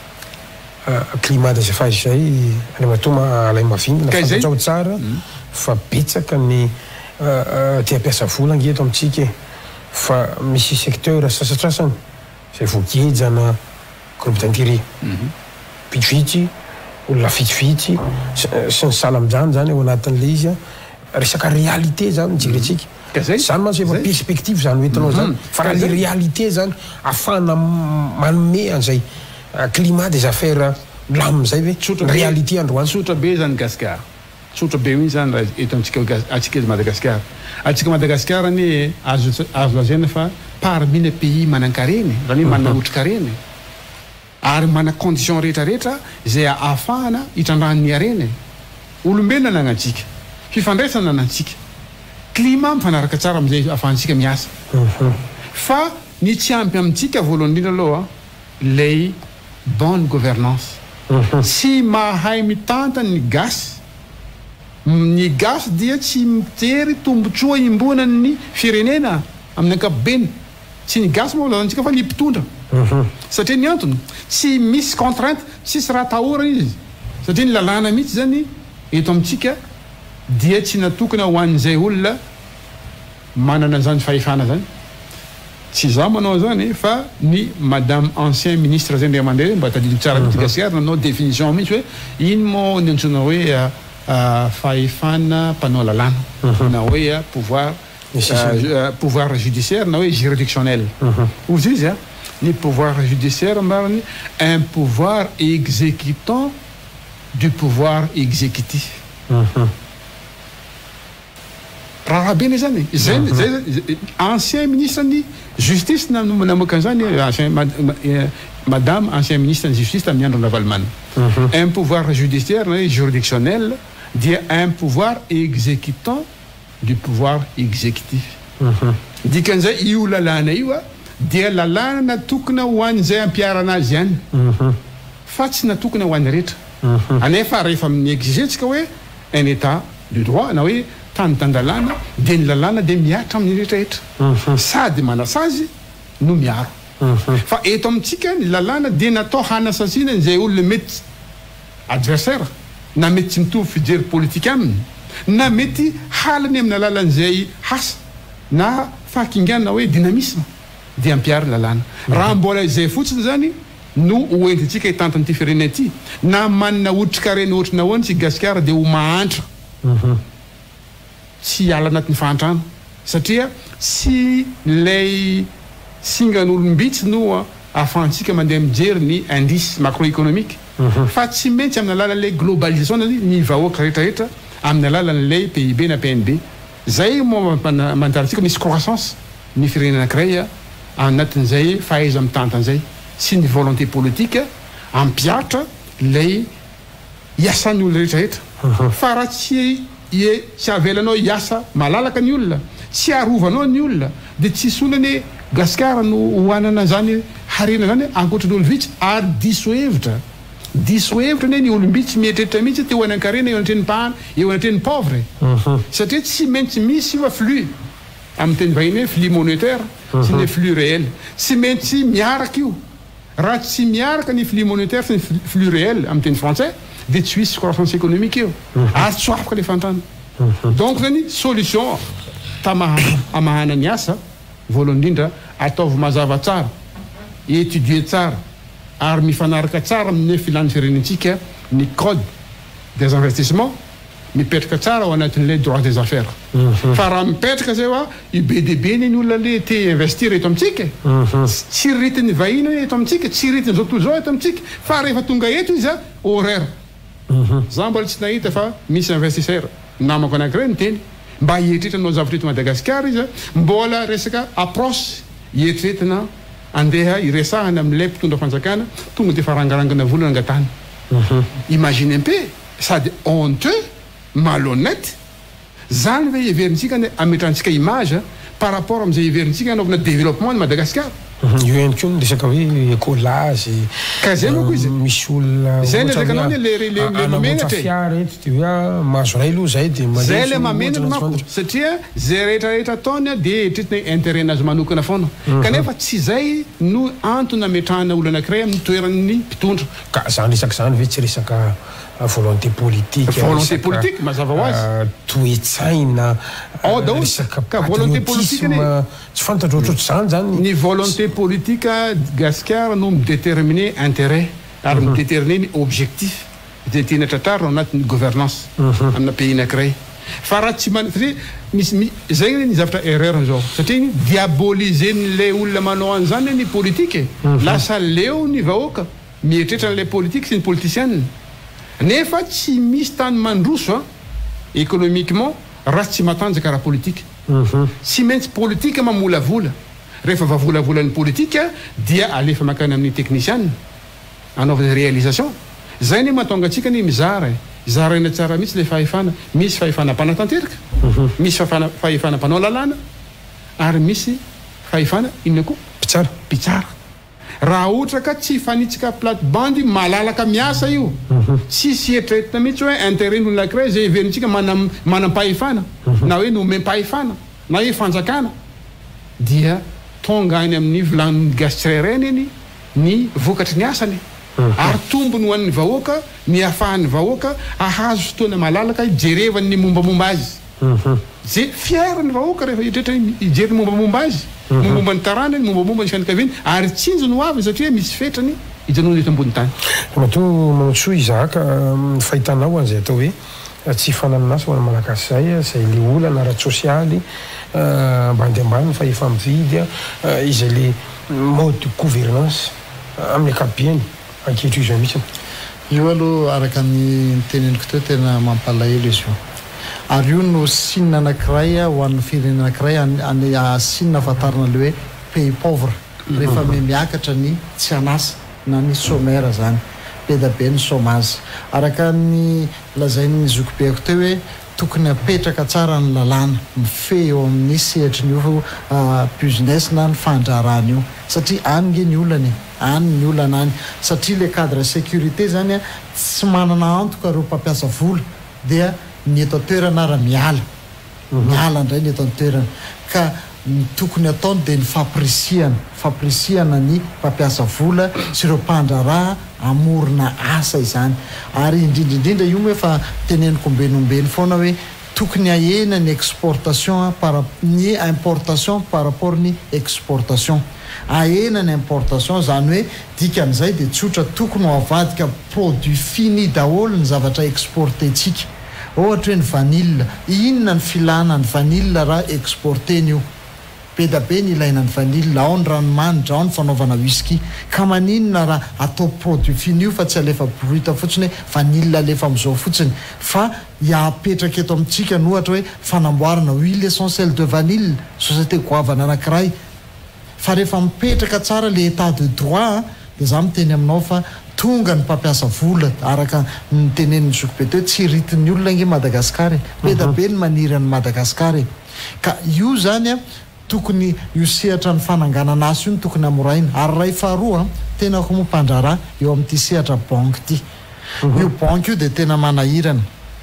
climat des affaires zay any matoma alay maviny na fantatrao tsara fa betsaka ny tia ampiasa vola ngeto amintsika fa misy secteur sasatrasany zay vogejana groupe d'intérêt vitsivitsy olona vitsivitsy sy ny sala amin'izany zany ao anatin'le izy a resaka réalité zany mijerentsika zany mantsy efa perspective zany hoentinao zany fa raha le réalité zany ahafahana manome an'izay climat des affaires milamizay hoe réalité androany sotra be zany Gaspard sotra be mihitsy zany raha eto antsika atsika eto Madagasikara atsika Madagasikara ny azo azo lazaina fa parmi les pays manan-kareny zany hoe manana otrikareneny ary mana condition rehetra rehetra zay ahafahana hitrandrahan'ny areny olombelona nanantsika fifandraisana nantsika climat mifanaraka tsara amin'izay ahafahantsika miasa fa ny tsy ampy amintsika voalohany indrindra aloha lay bonne gouvernance tsy mahay mitantana ny gasy ny gasy dia tsy mitery tombotsoa imbonany firenena amin'ny ankapobeny tsy ny gasy moa lazantsika fa ny mpitondra satria ny antony tsy misy contrainte tsisy raha tahorana izy satria ny lalàna mihitsy zany eto amintsika dia tsy natokana ho an'izay olona manana zany fahefana zany tsy za manao zany fa ny madame ancien ministre zay ndray mandeha mba tadidiko tsara Madagasikara nanao définition mihitsy hoe ino moa ny antsona hoe fahefana mpanao lalàna na hoe pouvoir pouvoir judiciaire na hoe juridictionnel ozy izy a ny pouvoir judiciaire mariny un pouvoir exécutant du pouvoir exécutif raha be zany zay zay ancien ministre ny justice namoaka zany ancien madame ancien ministre ny justice tamin'ny andro Navalmana un pouvoir judiciaire na juridictionnel dia un pouvoir exécutant du pouvoir exécutif dikan'izay io lalàna io a dia lalàna natokana ho an'izay ampiarana azy ihany fa tsy natokana ho an'ny rehetra anefa rehefa amin'ny exigentsika hoe un état de droit na hoe tany tandalàna dia ny lalàna dia miatra amin'ny rehetrarehetra sady manasazy no miaro fa eto amintsika ny lalàna dia natao hanasasiana n'izay olona mety adversaire na mety tsy mitovy fijery politika aminy na mety halany amin'ny alalan'izay hasa na fakingana hoe dynamisme dia ampiary lalàna raha mbola izay fotsiny zany no hoentintsika hitantany ty firenena ty na manana otrikareny ohatrany ahoany tsy Gasikara dia ho mahantra tsy ala anatin'ny fahantrano satria sy lay singan'olombitsy no ahafahantsika mandeha mijery ny indice macroéconomique fa tsy maintsy amin'ny alalan'ilay globalisation ny vahoaka rehetrarehetra amin'ny alalan'ilay P I B na P N B zay moa mantarantsika misy croissance ny firenena anankiray anatin'izay fahaiza mitantan'izay sy ny volonté politique ampiatra lay iasan'ny olona rehetrarehetra fa raha tsy ie tsy avelanao hiasa malalaka ny olona tsy arovanao ny olona dia tsisy olany Gasikara no hoanana zany harena zany ankoatran'ny olo vitsy ary diso hevitra diso hevitra ne ny olombitsy mietreritra mihitsy teo anan-karena eo anatren'ny mpahana eo anatren'ny pauvre satria tsy maintsy misy fa flux amin'ny teny vahiny hoe flux monétaire sy ny flux réel tsy maintsy miaraka io raha tsy miaraka ny flux monétaire sy ny flux réel amin'ny teny français dia tsy misy croissance économique io ary tsy afaka le fantana donc zany solution tamaha amahana ny asa voalohany indrindra ataovy mazava tsara étudier tsara ary mifanaraka tsara amin'ny filany firenentsika ny code des investissements mipetraka tsara ao anatin'ilay droit des affaires fa raha mipetraka zay hoa i be de be ny olona le te investir eto amintsika tsy ritin'ny vahiny eto amintsika tsy ritin'ny zao toy zao eto amintsika fa rehefa tonga eto izy a horaire za mbola tsy nahita fa misy investisseur namako anankiray ny teny mba hieritrretanao zavatra eto Madagasikara izy mbola resaka approche hieritrretina andeha iresahana amin'ilay mpitondra fanjakana tonga dia farangarangana volana angatany imagine un peu sady honteux malhonnête zany hoe heverintsika ametrantsika image par rapport amin'izay heverintsika anaovana développement ny Madagasikara io ihany koa resaka hoe écolazy ka zay manko izy misy olona zay le rekanao le le le mamenatra fiara eto de hoe mahazo ray aloha zay de zay le mamenatra manko satria zay rehetra rehetra ataony de eritreritiny intérêt nazy manokana foana kanefa tsy zay no antony ametrahana olo anankiray amin'ny toeran'ny mpitondra ka zany resaka zany ve tsy resaka volonté politique volonté politique mazava ho azy toetsaina ao daholo ka volonté politique ne tsy fantatra ohatrohatry zany zany ny volonté politique gasikara no midéterminer intérêt ary midéterminer objectif de tiana tratrarina anatin'ny gouvernance amina pays anankiray fa raha tsy man satria misy zay ny zavatra erreur zao satria diaboliser le olona manao an'izany ny politique lasa leo ny vahoaka mieritreritra n'ilay politique sy ny politicienne nefa tsy misy tany mandroso a économiquement raha tsy matanjaka raha politique tsy maintsy politique mamolavola rehefa vavolavolan'ny politique dia alefa makany amin'ny technicienne anaovana réalisation zay ny mahatonga antsika ny mizara zaraina tsara mihitsy le fahefana misy fahefana mpanatanteraka misy fahefana mpanao lalàna ary misy fahefana inona koa mpitsara mpitsara raha ohatra ka tsy fanitsika plate-bande malalaka miasa io tsy sy eritreretina mihitsy hoe intérêt n'olona anankiray zay heverintsika manam manam-pahefana na hoe nomem-pahefana na hoe fanjakana dia tonga any amin'ny vilan'ny gastrereny iny ny vokatry ny asany ary tombony ho an'ny vahoaka ny ahafahan'ny vahoaka ahazo fotoana malalaka ijerevany mombamomba azy zay fiara ny vahoaka rehefa eritreretra ijery mombamomba azy mombamomba ny taranany mombamomba ny fianakaviany ary tsinjony ho avy satria misy fetrany ijanona eto ambony tany mato manotsoa izaka fahitanao an'izay atao hoe tsy fanaminasa ho an'ny malagasy zay zay le olana ara-tsosialy mba andeha ambany fa efa mividy izay le mode de gouvernance amin'ny akabiany ankehitr'izy zay mihitsy io aloha araka ny teneniko teo tena mampalahelo izy io ary io no sinina anankiray ho an'ny firenena anankiray any sinina afantarina le hoe pays pauvre rehefa me miakatra ny tsy anasa na ny sommaire zany be da be ny chômage araka ny lazain'ny zokibeako teo hoe tokony apetraka tsara ny lalàna mifehy eo amin'ny sehatry ny io business na ny fandrarana io satria any ny olana any ny olana any satria le cadre sécurité zany a tsy manana antoka reo mpampiasa vola dia ny eto an-toerana raha miala miala indray ny eto an-toerana ka ny tokony ataony dia ny fampirisihana fampirisihana ny mpampiasa vola sy ireo mpandraraha amorona asa izany ary indrindraindrindra io moa efa teneniko ombenombeny foana hoe tokony ahena ny exportation par ny importation par rapport ny exportation ahena ny importation zany hoe dikan'izay dia tsotra tokony ho avadika produit fini daholo ny zavatra exportentsika ohatra hoe ny vanille inona ny filana ny vanille raha exporteny io be da be ny ilaina ny vanille ao ny ranomanitra ao ny fanaovana whisky ka maninona raha atao produit fini io fa tsy alefa bruita fotsiny hoe vanille alefa am'izao fotsiny fa hiapetraka eto amintsika ny ohatra hoe fanamboarana huile essentielle de vanille société goavana anankiray fa rehefa mipetraka tsara le état de droit dia za miteny aminao fa tonga ny mpampiasa vola araka ny tenen'ny zokibe teo tsy ritin'ny olona nge Madagasikara be da be ny maniry any Madagasikara ka io zany a tokony io sehatra ny fananganana azy io ny tokony amoraina ary ray faharoa tena ko moa mpandrarà eo amin'ity sehatra banque ity io banque io dia tena manahirana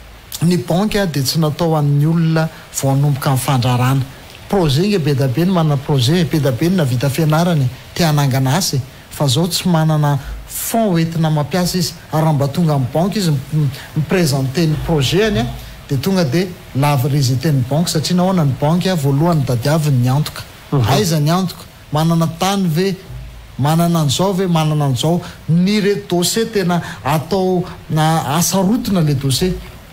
ny banque a dia tsy natao amin'ny olona vao hanomboka amin'ny fandrarana projet nge be da be ny manana projet be da be ny navita fianarany te hanangana asy fa zao tsy manana fond hoentina mampiasa izy ary mba tonga amin'ny banque izy miprésente ny projet any a dia tonga dia lava rejeté ny banque satria nahoana ny banque a voalohany dadiaviny ny antoka aiza ny antoka manana tany ve manana an'izao ve manana an'izao ny re dossier tena atao na asarotona le dossier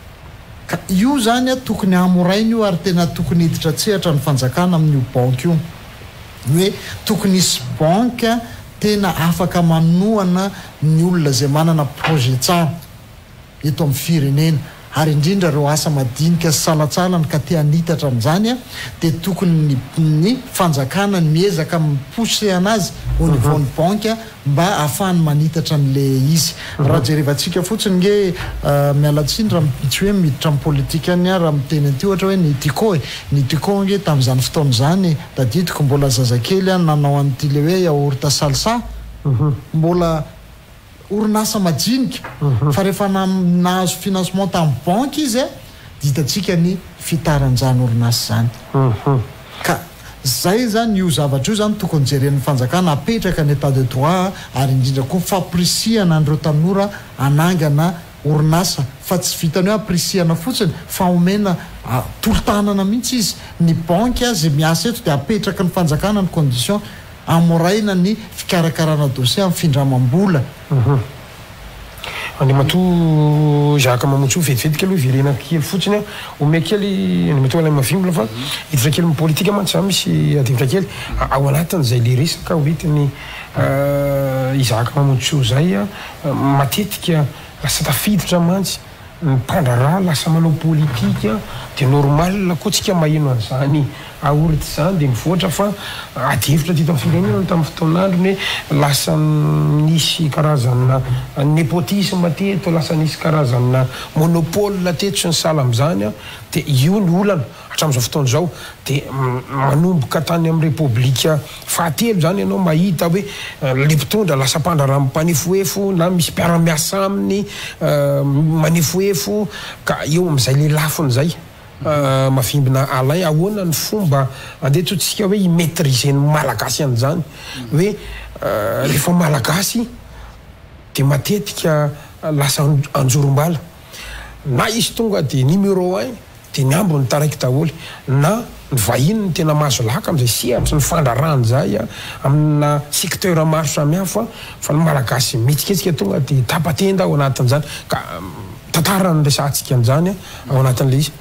ka io zany a tokony amoraina io ary tena tokony hiditra tsehatra ny fanjakana amin'io banque io hoe tokony isy banque tena afaka manohana ny olona zay manana projet tsara eto amin'ny firenena ary indrindra reo asa madinika sy salatsalany ka tia nitatra amin'izany a dia tokony ny fanjakana ny miezaka mipose anazy au niveau ny banque mba ahafahany manitatra n'le izy raha jerevantsika fotsiny nge mialatsiny raha tsy hoe miditra amin'ny politika any a raha miteny an'ity ohatra hoe ny tico e ny tico nge tamin'izany fotoana izany da ditiko mbola zazakely a nanao an'ity le hoe yaourt salsa mbola orinasa majinika fa rehefa nahazo financement tamin'ny banque izy e ditatsika ny fitaran'izany orinasa zany ka zay zany io zavatra io zany tokony jeren'ny fanjakana apetraka ny état de droit ary indrindra koa famprisihana an'ireo tanora anangana orinasa fa tsy vitany hoe aprisiana fotsiny fa omena tolo-tanana mihitsy izy ny banque zay miasa eto dia apetraka ny fanjakana ny condition amoraina ny fikarakarana dossier amin'ny findramam-bola andriamato zaka mamotso vetivety kely hoe virena kely fotsiny ome kely andriamato ala mavimbola fa hiditra kely politika mantsy zany misy adivitra kely ao anatin'izay le resaka hoetiny izaka mamotso zay matetika lasa tafiditra mantsy mpandrara lasa manao politika dia normal koa tsika maheno an'izany aority zany dia mivoatra fa adivitra ty tamin'ny firenena tamin'ny fotoan'andro ny lasa nisy karazana nepotisme teto lasa nisy karazana monopole teto sy ny sala amin'izany a dia io ny olana hatramin'izao fotoana izao dia manomboka tany amin'ny repoblika fahatelo zany ianao mahita hoe le mpitondra lasa mpandrara mpanefoefo na misy mpiara-miasa aminy manefoefo ka eo amin'izay le lafiny zay mafimbina alay ahoana ny fomba andeha totsika hoe imaîtriser-ny malagasy an'izany hoe rehefa malagasy dia matetika lasa anjorom-bala na izy tonga dia numéro un dia ny ambony taraiky daholo na ny vahiny ny tena mahazo laka amin'izay sehatry ny fandrarany zay a amina secteur maro samihafa fa ny malagasy mitsiketsika tonga dia tapatenda ao anatin'izany ka tantara ny resantsika an'izany ao anatin'le izy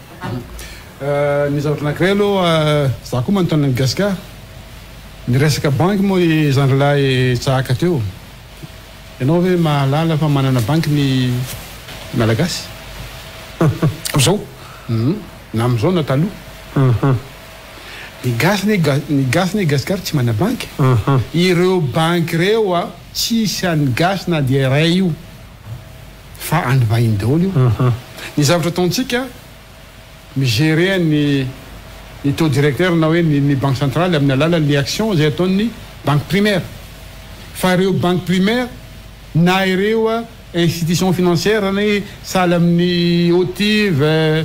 ny zavatra anankiray aloha za koa manontany ny gasikara ny resaka banky moa zandrilahy tsahaka teo ianao hoe mahalala fa manana banky ny malagasy am'izao na am'izao na taloha ny gasy ny gasy ny gasikara tsy mana banky ireo banky reo a tsisy any gasy na dia ray io fa any vahiny daholo io ny zavatra ataontsika migérer ny ny taux directeur na hoe ny banque centrale amin'ny alalan'ny action zay ataon'ny banque primaire fa ireo banque primaire na ireo institution financière ny sahala amin'ny otive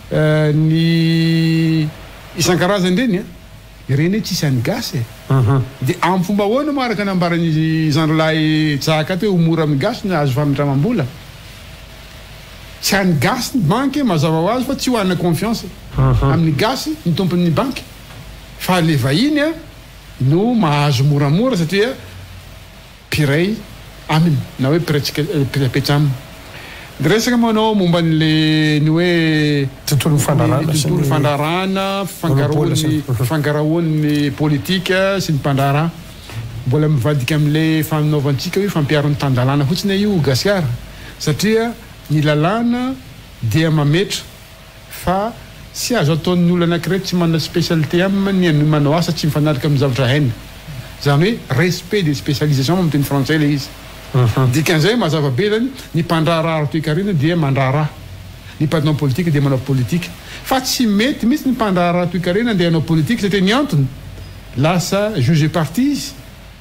ny isan-karazany reny ireny tsisy any gasy dia amin'ny fomba ahoana maraka nambarany zandrilahy tsahaka ato hoe omora amin'ny gasy na azo famitramam-bola tsy any gasy ny banky mazava ho azy fa tsy ho anna confiance amin'ny gasy ny tompon'ny banky fa le vahiny a no mahazo moramora satria piray aminy na hoe pirapetra aminy de resaka manao momba n'le ny hoe tontolo fandarana tontolo fandarana fangaroany fangarahoan'ny politika sy ny mpandrara mbola mivadika amin'le fanaovantsika hoe fampiaron'ny tandalana fotsiny io gasikara satria ny lalàna dia mametra fa sy azo ataon'ny olo anankiray tsy manana spécialité aminy ny manao asa tsy mifanaraka amin'ny zavatra haina zany hoe respect de spécialisation amin'ny teny frantsay le izy dikan'izay mazava be zany ny mpandrarara toekarena dia mandrara ny mpatinao politika dia manao politika fa tsy mety mihitsy ny mpandrarara toekarena dia hanao politika satria ny antony lasa juge parti izy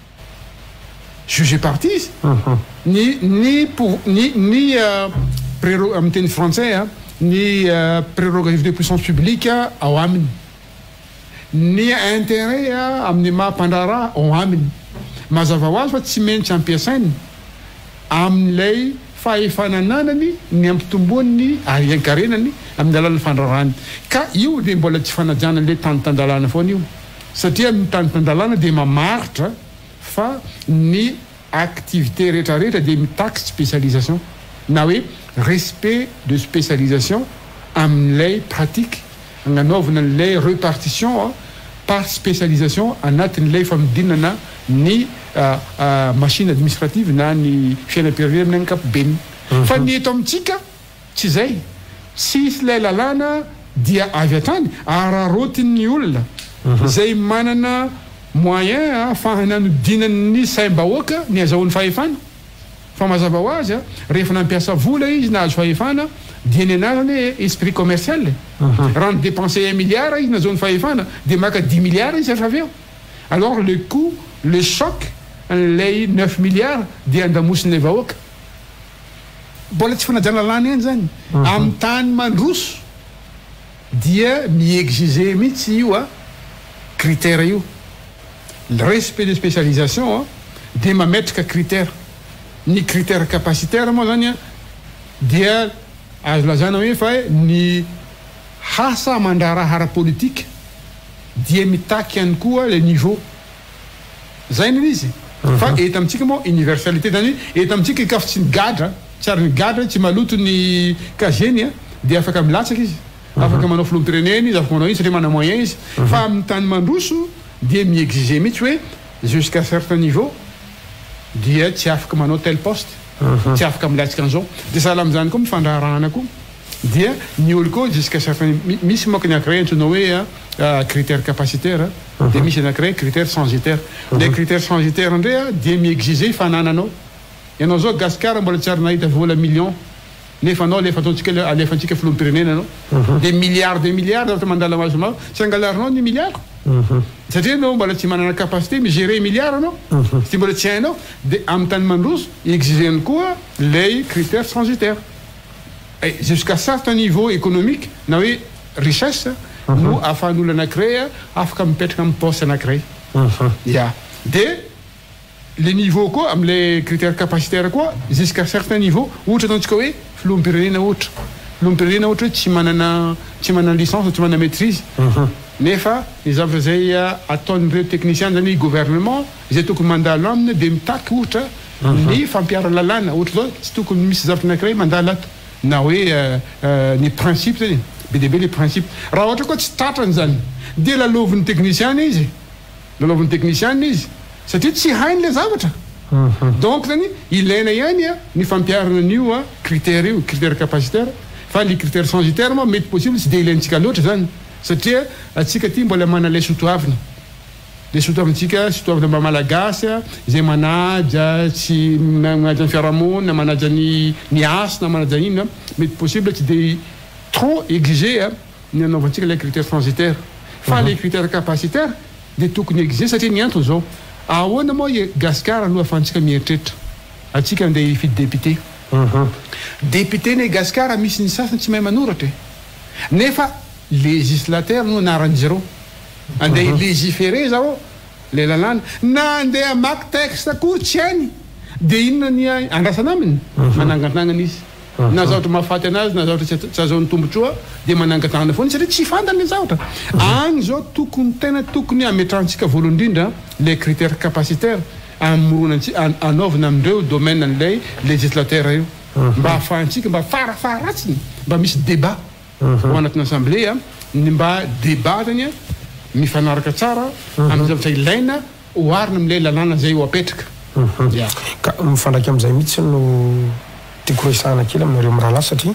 juge parti izy ny ny ny ny préro amin'ny teny français a ny prérogative de puissance publique ao aminy ny intérêt amin'ny maha-mpandrarà ao aminy mazava ho azy fa tsy maintsy ampiasainy amin'ilay fahefanananany ny ampitomboany arian-karenany amin'ny alalan'ny fandrarany ka io dia mbola tsy fanajana le tanitandalana foana io satria ny tanitandalana dia mamaritra fa ny activité rehetrarehetra dia mitaky spécialisation na hoe respect de spécialisation amin'ilay pratique agnanaovana an'ilay répartition par spécialisation anatin'ilay famidinana ny machine administrative na ny fiainam-pirenena amin'ny ankapobeny fa ny eto amintsika tsy zay sisy ilay lalàna dia avy hatrany ararotin'ny olona zay manana moyen ahafahana anodinany saim-bahoaka ny azahoan'ny fahefana fa mazava ho azy a rehefa nampiasa vola izy na azo fahefana dia ny anazy zany esprit commercial raha ny dépenser un milliard izy nazahoan'ny fahefana dia maka dix milliards izy rehefa avy eo alors le coût le choc lay neuf milliards dia andamosin'ilay vahoaka mbola tsy fanajana lalàna eny zany amin'ny tany mandroso dia miexige mihitsy io a critère io le respect de spécialisation dia mametraka critère ny critère capacitaire moa zany a dia azo lazana hoe fa ny hasa mandraraha ara-politique dia mitaky ihany koa le niveau zay ny izy fa eto amintsika moa universalité zany eto amintsika ikafa tsy ny gadra tsary ny gadra tsy maloto ny kazeny a dia afaka milatsaka izy afaka manao filoham-pirenena izy afaka manao izy satria mana moyen izy fa amin'ny tany mandroso dia miexige mihitsy hoe jusqu'à certain niveau dia tsy afaka manao tel poste tsy afaka milatsaka an'izao dia sahala amin'izany koa mifandraharahana koa dia ny olo koa jusqu'à certain misy moka ny ankiray antsoina hoe critère capacitaire dia misy anankiray critère censitaire le critère censitaire indray a dia miexige fanananao ianao zao gasikara mbola tsy ary nahita vola million nefa anao alefa ataontsika alefantsika filoham-pirenena anao dia milliard de milliard after mandala maso mao tsy angalarinao ny milliard satria anao mbola tsy manana capacité migérer milliard anao sy mbola tsy hainao dia amin'ny tany mandroso exigeny koa lay critère censitaire jusqu'à certain niveau économique na hoe richesse no ahafahan'olo anankiray afaka mipetraka amin'ny poste anankiray ya dia le niveau koa am'le critère capacitaire koa jusqu'à certain niveau ohatra ataontsika hoe filoham-pirenena ohatra filoham-pirenena ohatra hoe tsy manana tsy manana licence tsy manana maîtrise nefa ny zavatra zay ataon'ireo technicien zany gouvernement izay tokony mandalo aminy dia mitaky ohatra ny fampiarana lalàna ohatra zao tsy tokony misy zavatra anankiray mandalo ato na hoe ny principe zany be dia be le principe raha ohatra koa tsy tratrany zany dia lalovin'ny technicien izy lalovin'ny technicien izy satria tsy hainy le zavatra donc zany ilaina ihany a ny fampiarana an'io a critère io critère capacitaire fa le critère censitaire moa mety possible tsy dia ilaintsika loatra zany satria atsika ty mbola mana le sotoavina le sotoavintsika sotoavina mba malagasy izay manaja tsy manaja ny fiarahamonina manaja ny ny asa na manaja ino mety possible tsy dia trop exigé a ny anaovantsika le critère censitaire fa le critère capacitaire dia tokony exigé satria ny antony zao ahoana moa gasikara aloha ahafahantsika mieritreritra atsika andeha hifidy député député ny gasikara misy ny sasany tsy mahay manoratra nefa législateur no anaran'izy ireo andeha légiférer zao le lalàna na andeha amaky texte akory tsy hainy dia inona ny andrasana aminy manangantanana izy na zavatra mahafaty anazy na zavatra tsy azahoan'ny tombotroa dia manangantanana foana satria tsy fantany le zavatra agny zao tokony tena tokony ametrantsika voalohany indrindra le critère capacitaire amoronantsika anaovana amindreo domaine an'ilay législateur io mba ahafahantsika mba farafaratsiny mba misy débat ho anatin'ny assemblée a ny mba débat zany a mifanaraka tsara amin'ny zavatra ilaina oharina amin'ilay lalàna zay ho apetraka ya ka mifandraiky amin'izay mihitsy no tiako resahana kely aminareo mirahalahy satria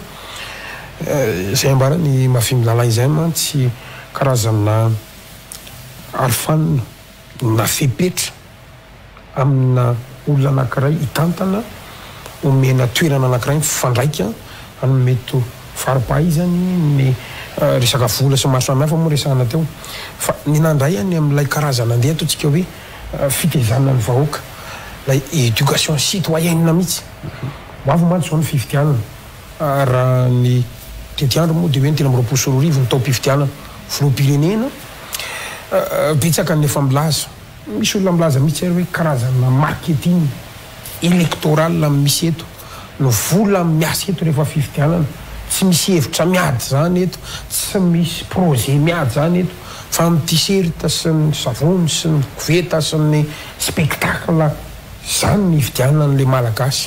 zay ambara ny mafimy lalàna izay ma tsy karazana arofanina na fepetra amina olona anankiray hitantana omena toerana anankiray mifandraika any mety faripahaizany ny resaka vola sy maro samihafa moa resahana teo fa ny nandray any amin'ilay karazana andeha ataontsika hoe fitezanana ny vahoaka lay éducation citoyenne mihitsy hoavy mantsy zao ny fifitianana raha ny tetiandro moa dia hoe ny tena miroapolo sy roa arivo ny tao mpifitianana filoham-pirenena betsaka ny efa milaza misy olona milaza mihitsy ary hoe karazana marketing électoral misy eto no vola miasa eto rehefa fifitianana tsy misy hevitra miady zany eto tsy misy projet miady zany eto fa ny t-shirt sy ny savony sy ny koveta sy ny spectacle zany ny fidianana n'le malagasy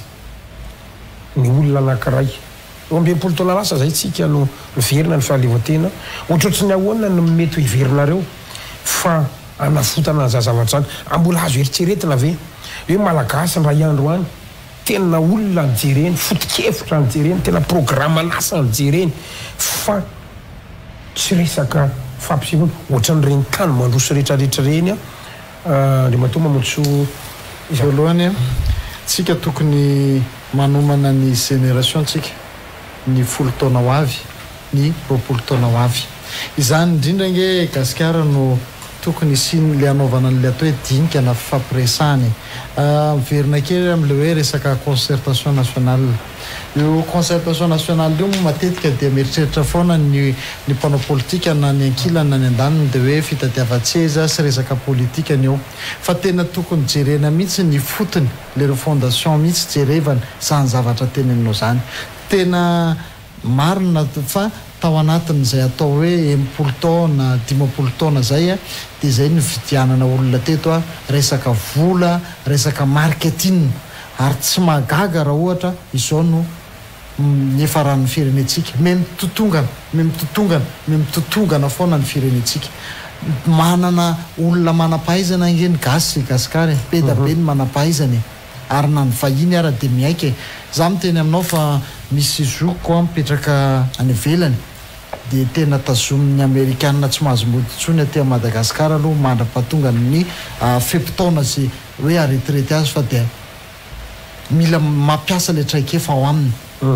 ny olona anankiray eo ambinipolo taona lasa zay tsika no miverina ny fahaleovan-tena ohatrohatry ny ahoana no mety hiverinareo fa anafotana ny zazavatra zany ambola azo eritreretina ve hoe malagasy ny ray andro any tena olona nijereny foto-kevitra nijereny tena programa nasa nijereny fa tsy resaka fampisivana ohatran'ireny tany mandroso rehetrarehetra reny a de matoa mamontso voalohany tsika tokony manomana ny génération tsika ny folo taona ho avy ny roapolo taona ho avy izany indrindra nge Gasikara no tokony siny le anaovana an'le atao hoe dinika na fampiresany miverina kely am'le hoe resaka concertation nationale io concertation nationale io matetika dia mieritreritra foana ny ny mpanao politika na ny ankilany na ny andaniny dia hoe fitadiavan-tseza sy resaka politika ny eo fa tena tokony jerena mihitsy ny fotony le fondation mihitsy jerevana zany zavatra teny aminao zany tena marina fa tao anatin'izay atao hoe enimpolo taona dimampolo taona zay a dia zay ny vidianana olona teto a resaka vola resaka marketing ary tsy mahagaga raha ohatra izao no nefa raha ny firenetsika me mitotongana me mitotongana me mitotongana foana ny firenetsika manana olona manam-pahaizana ngeny gasy Gasikara be da be ny manam-pahaizany ary na ny vahiny ara dia miaika za miteny aminao fa misy zoko mipetraka any ivelany dia tena tazomin'ny Amerikanina tsy mahazo mody intsony aty Madagasikara aloha mandra-pahatonga ny fepitaona zay hoe aretrety azy fa dia mila mampiasa le traikefa ao aminy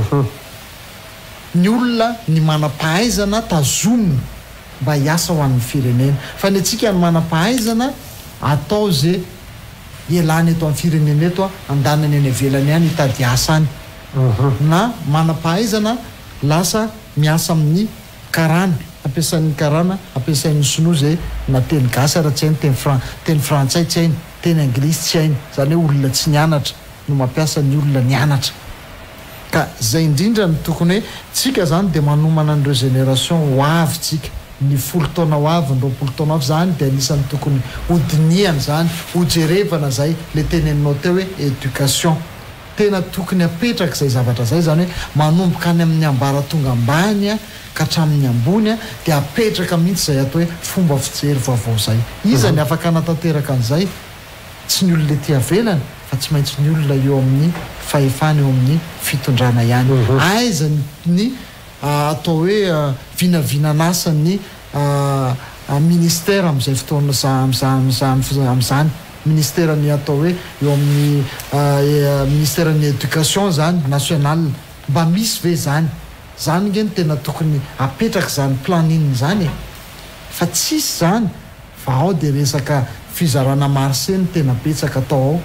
ny olona ny manam-pahaizana tazomina mba hiasa ho an'ny firenena fa ny atsika ny manam-pahaizana atao zay ialany eto amin'ny firenena eto a andanany any ivelany any hitady asa any na manam-pahaizana lasa miasa amin'ny karana ampiasain'ny karana ampiasain'ny sinoa zay na teny gasy raha tsy hainy teny fran teny frantsay tsy hainy teny anglisy tsy hainy zany hoe olona tsy nianatra no mampiasa ny olona nianatra ka zay indrindra ny tokony hoe tsika zany dia manomana an'ireo génération ho avy tsika ny folo taona ho avy ny roapolo taona avy zany dia anisan'ny tokony hodiniany zany hojerevana zay le teny aminao teo hoe éducation tena tokony apetraka zay zavatra zay zany hoe manomboka any amin'ny ambaratonga ambany a ka hatramin'ny ambony a dia apetraka mihitsy zay atao hoe fomba fijery vaovao zay izany afaka anatanteraka an'izay tsy ny olona ety avelany fa tsy maintsy ny olona eo amin'ny fahefany eo amin'ny fitondrana ihany aiza ny atao hoe vinavinanasa ny ministère am'izay fotoana am'izany ministère ny atao hoe eo amin'ny ministère ny éducation zany national mba misy ve zany zany nge ny tena tokony apetraka zany planine zany fa tsisy zany fa ao dia resaka fizarana marse ny tena betsaka atao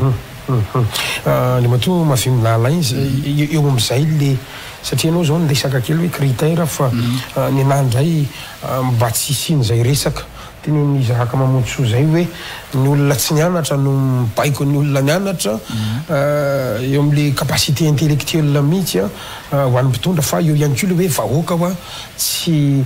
ao le matoa mavy milala izy eo am'izay le satria anao zao nresaka kely hoe critère fa ny anandray mba tsy isiny zay resaka teny ny zahaka mamontsoa zay hoe ny olona tsy nianatra no mibaiko ny olona nianatra eo am'le capacité intellectuelle mihitsy a ho an'ny mpitondra fa eo ihany koa le hoe vahoaka hoa tsy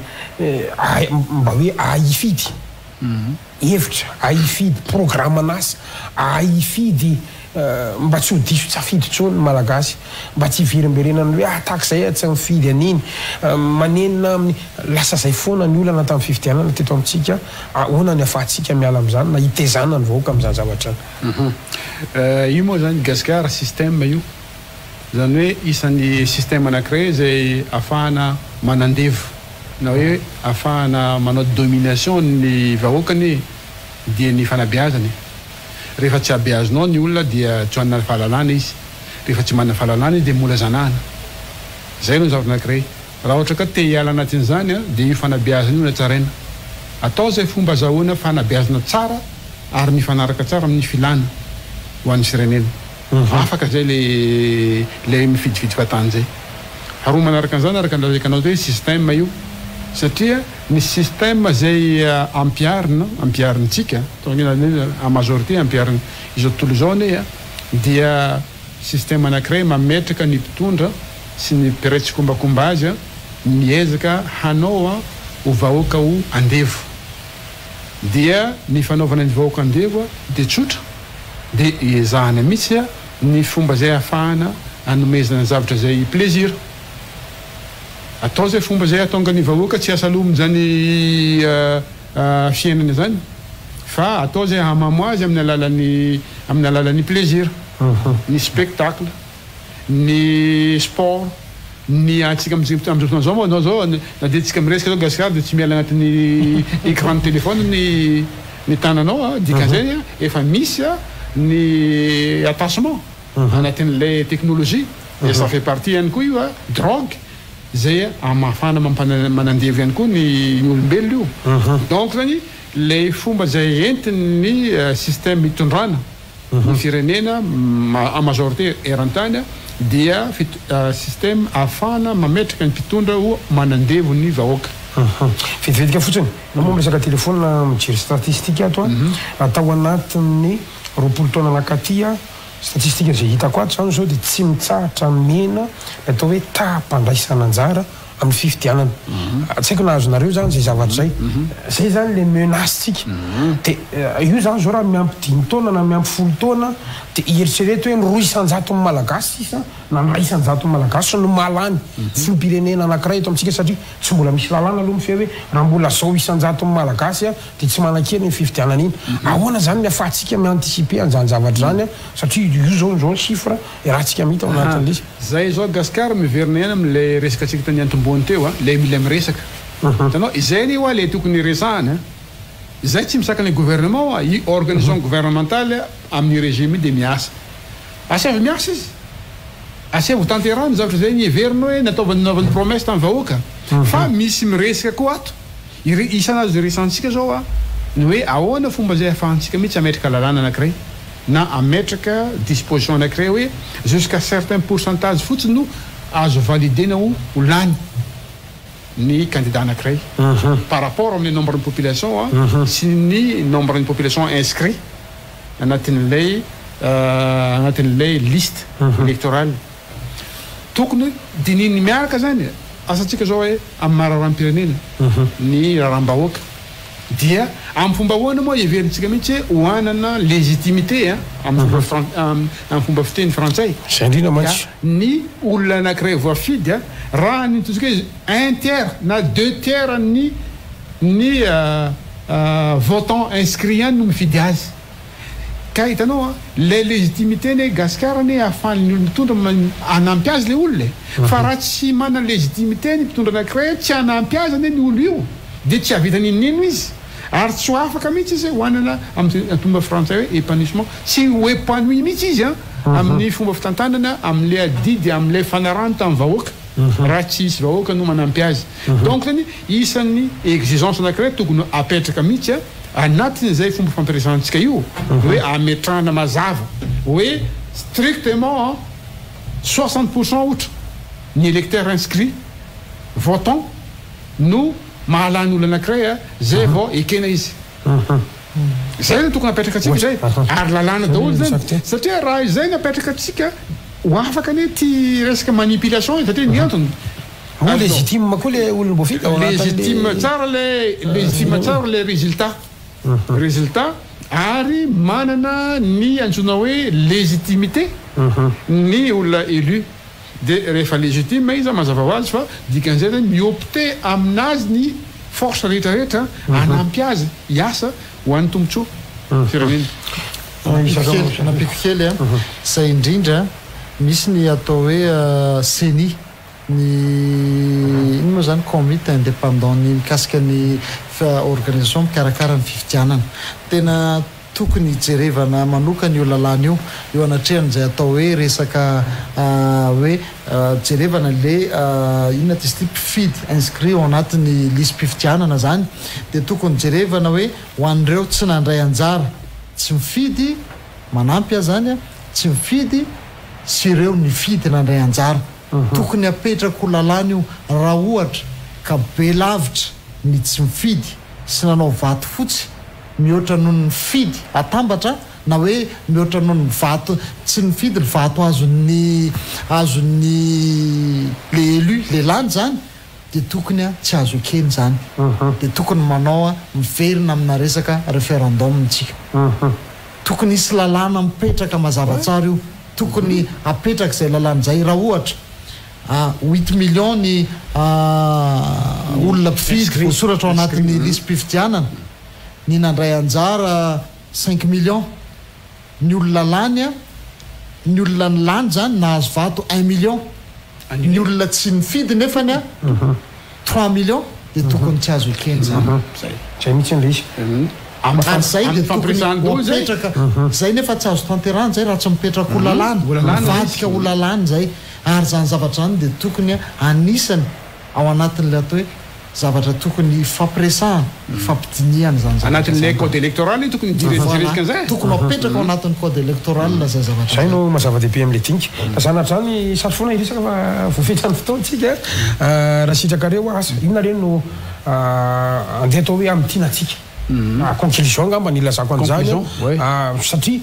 mba hoe ahifidy hevitra ahifidy programme anasa ahifidy mba tsy ho diso tsafidy tsony ny malagasy mba tsy hiverimberenany hoe ataka zay tsy mifidy an'iny manenina amin'ny lasa zay foana ny olana tamin'ny fifidianana teto amintsika ahoana ny afahantsika miala am'izany na hitezana ny vahoaka am'izany zavatra any io moa zany Gasikara système io zany hoe isan'ny système anankiray zay ahafahana manandevo na hoe ahafahana manao domination ny vahoakany dia ny fanabeazany rehefa tsy abeazanao ny olona dia tsy manana fahalalana izy rehefa tsy manana fahalalana izy dia mola zanahana zay no zavatra anankiray raha ohatra ka te hiala anatin'izany a dia io fanabeazana io na tsaraina atao zay fomba zahoana fanabeazana tsara ary mifanaraka tsara amin'ny filana ho an'ny firenena afaka zay le le mifidifidy fatany zay haroa manaraka an'izany araka andraikanao hoe système io satria ny système zay ampiarina ampiarintsika en majorité ampiarina izao tontolo izao ane a dia système anankiray mametraka ny mpitondra sy ny mpireitsy kombakomba azy a miezaka hanao a ho vahoaka ho andevo dia ny fanaovana ny vahoaka andevo a dia tsotra dia ezahana mihitsy a ny fomba zay ahafahana anomezana zavatra zay plaisir atao zay fomba zay atonga ny vahoaka tsy asalominy zany fiainana zany fa atao zay hamamo azy amin'ny alalan'ny amin'ny alalan'ny plaisir ny spectacle ny sport ny atsika am'izao zao anao zao na dia tsika miresaka zao gasikara dia tsy miala agnatin'ny écran de téléphone ny ny tananao a dikan'izay a efa misy a ny attachement anatin'ilay technologie et ça fait partie ihany koa io a drogue zay amafana manandevy ihany koa ny olombelona io donc zany lay fomba zay entiny système hitondrana ny firenena a majorité eran-tany dia système afana mametraka ny mpitondra ho manandevo ny vahoaka vetivetika fotsiny na moa resaka telefona mijery statistique ato a atao anatin'ny roapolo taona anakatia statistique zay hitako ato zany zao dia tsy mitsahatra mena atao hoe tahampandraisana anjara amin'ny fifidianana tsy haiko nahazonareo zany zay zavatra zay zay zany le menasitsika dia io zany zao raha miampy dimy taona na miampy folo taona dia ieritrereto hoe ny roa isanjato ny malagasy isa na na isanjato ny malagasy no malany filopirenena anankiray eto amintsika satria tsy mbola misy lalàna aloha mifeha hoe raha mbola zao isanjato ny malagasy a dia tsy manan-kely ny fifidianana iny ahoana zany miafahantsika mianticipe an'izany zavatra zany a satria io zao zao chiffre raha tsika mihita ao anatin'lay zay zao gasikara miverina ihany am'lay resaka tsika tany antombony teo a lay mila miresaka hitanao izay ny oa lay tokony resahana zay tsy misakany gouvernement a i organisation gouvernementale amin'ny régime dia miasa aseva miasa izy aseva ho tanterahany zavatra zay ny everina hoe nataovanaovany promesse tamin'ny vahoaka fa misy miresaka koa ato isanazy resantsika zao a ny hoe ahoana fomba zay ahafahantsika mihitsy ametraka lalàna anankiray na ametraka disposition anankiray hoe jusqu'à certain pourcentage fotsiny no azo validena ho ho lany ny candidat anankiray par rapport amin'ny nombre de population a sy ny nombre de population inscrit anatin'ilay anatin'ilay liste électorale tokony dininy miaraka zany asantsika zao hoe amin'ny mahararam-pirenena ny raharam-bahoaka dia amin'ny fomba ahoana moa iverintsika mihitsy hoe hoanana légitimité a amin'ny fomba fiteny frantsay zay indrindra mantsy ny olona anankiray voafidy a raha ny totsika hoe un tiers na deux tiers ny ny votant inscrit ihany no mifidy azy ka hitanao a le légitimité ny gasikara ny ahafahan'ny olona mitondra anampy azy le olona fa raha tsy manana légitimité ny mpitondra anankiray tsy anampy azy ane ny olo io dia tsy havita ninino izy ary tsy ho afaka mihitsy izy hoanana amin'ny fomba frantsay hoe épanouissement tsy ho épanouit mihitsy izy a amin'ny fomba fitantanana amin'le adidy amin'le fanarany tamin'ny vahoaka raha tsy isy vahoaka no manampy azy donc zany isan'ny exigence anankiray tokony apetraka mihitsy a anatin'izay fomba fampiresantsika io hoe ametrahana mazava hoe strictement soixante pour cent outre ny électeur inscrit votant no mahalany olo anankiray a zay vao ekena izy zay no tokony apetraka atsika zay ary lalàna daholo zany satria raha izay no apetraka atsika ho afaka ane ty resaka manipulation satria ny antony légitime koa le olona mboafika légitime tsara le légitime tsara le résultat résultat ary manana ny antsoina hoe légitimité ny olona élu dia rehefa légitime izy mazava ho azy fa dikan'izay zany miopte aminazy ny force rehetrarehetra anampy azy hiasa ho an'ny tombotsoa firenena napiko kely a zay indrindra misy ny atao hoe seni ny iny moa zany comité indépendant ny mikasika ny organisation mikarakara ny fifidianana tena tokony jerevana manokany io lalàna io eo anatrehany zay atao hoe resaka hoe jerevana le inona ty izy ty mpifidy inscrit ao anatin'ny lisy mpifidianana zany dia tokony jerevana hoe ho an'ireo tsy nandray anjara tsy mifidy manampy azy zany a tsy mifidy sy ireo ny fidy nandray anjara tokony apetrako lalàna io raha ohatra ka be lavitra ny tsy mifidy sy nanao vato fotsy mihoatra noho ny fidy atambatra na hoe mihoatra noho ny vato tsy nifidy ny vato azony azony le élu le lany zany dia tokony a tsy azo ekeny zany dia tokony manao a miverina amina resaka référendum ntsika tokony isy lalàna mipetraka mazava tsara io tokony apetraka izay lalàna zay raha ohatra huit millions ny olona mpifidy voasoratra ao anatin'ny lisy mpifidianana ny nandray anjara cinq millions ny olona lany a ny olona ny lany zany nahazo vato un million ny olona tsy nifidy nefany a trois millions de tokony tsy azo ekeny zany zay mihitsy n'le izy ary zay de tokonyapetraka zay nefa tsy azo tanterahany zay raha tsy mipetraka olalany vadika olalany zay ary zany zavatra zany de tokony anisany ao anatin'le atao hoe zavatra tokony fampiresahana fampidiniana zany anatin'le code électoral tokony jirejiretika zay tokony apetraka ao anatin'ny code électoral zay zavatra zay no mazava-dehibe am'le dinika zanatra zany sary fona iresaka fa voafetrany fotoantsika raha sitrakareo asa inona reny no andeha atao hoe am'tianatsika conclusion ngamba nilazako an'izany satria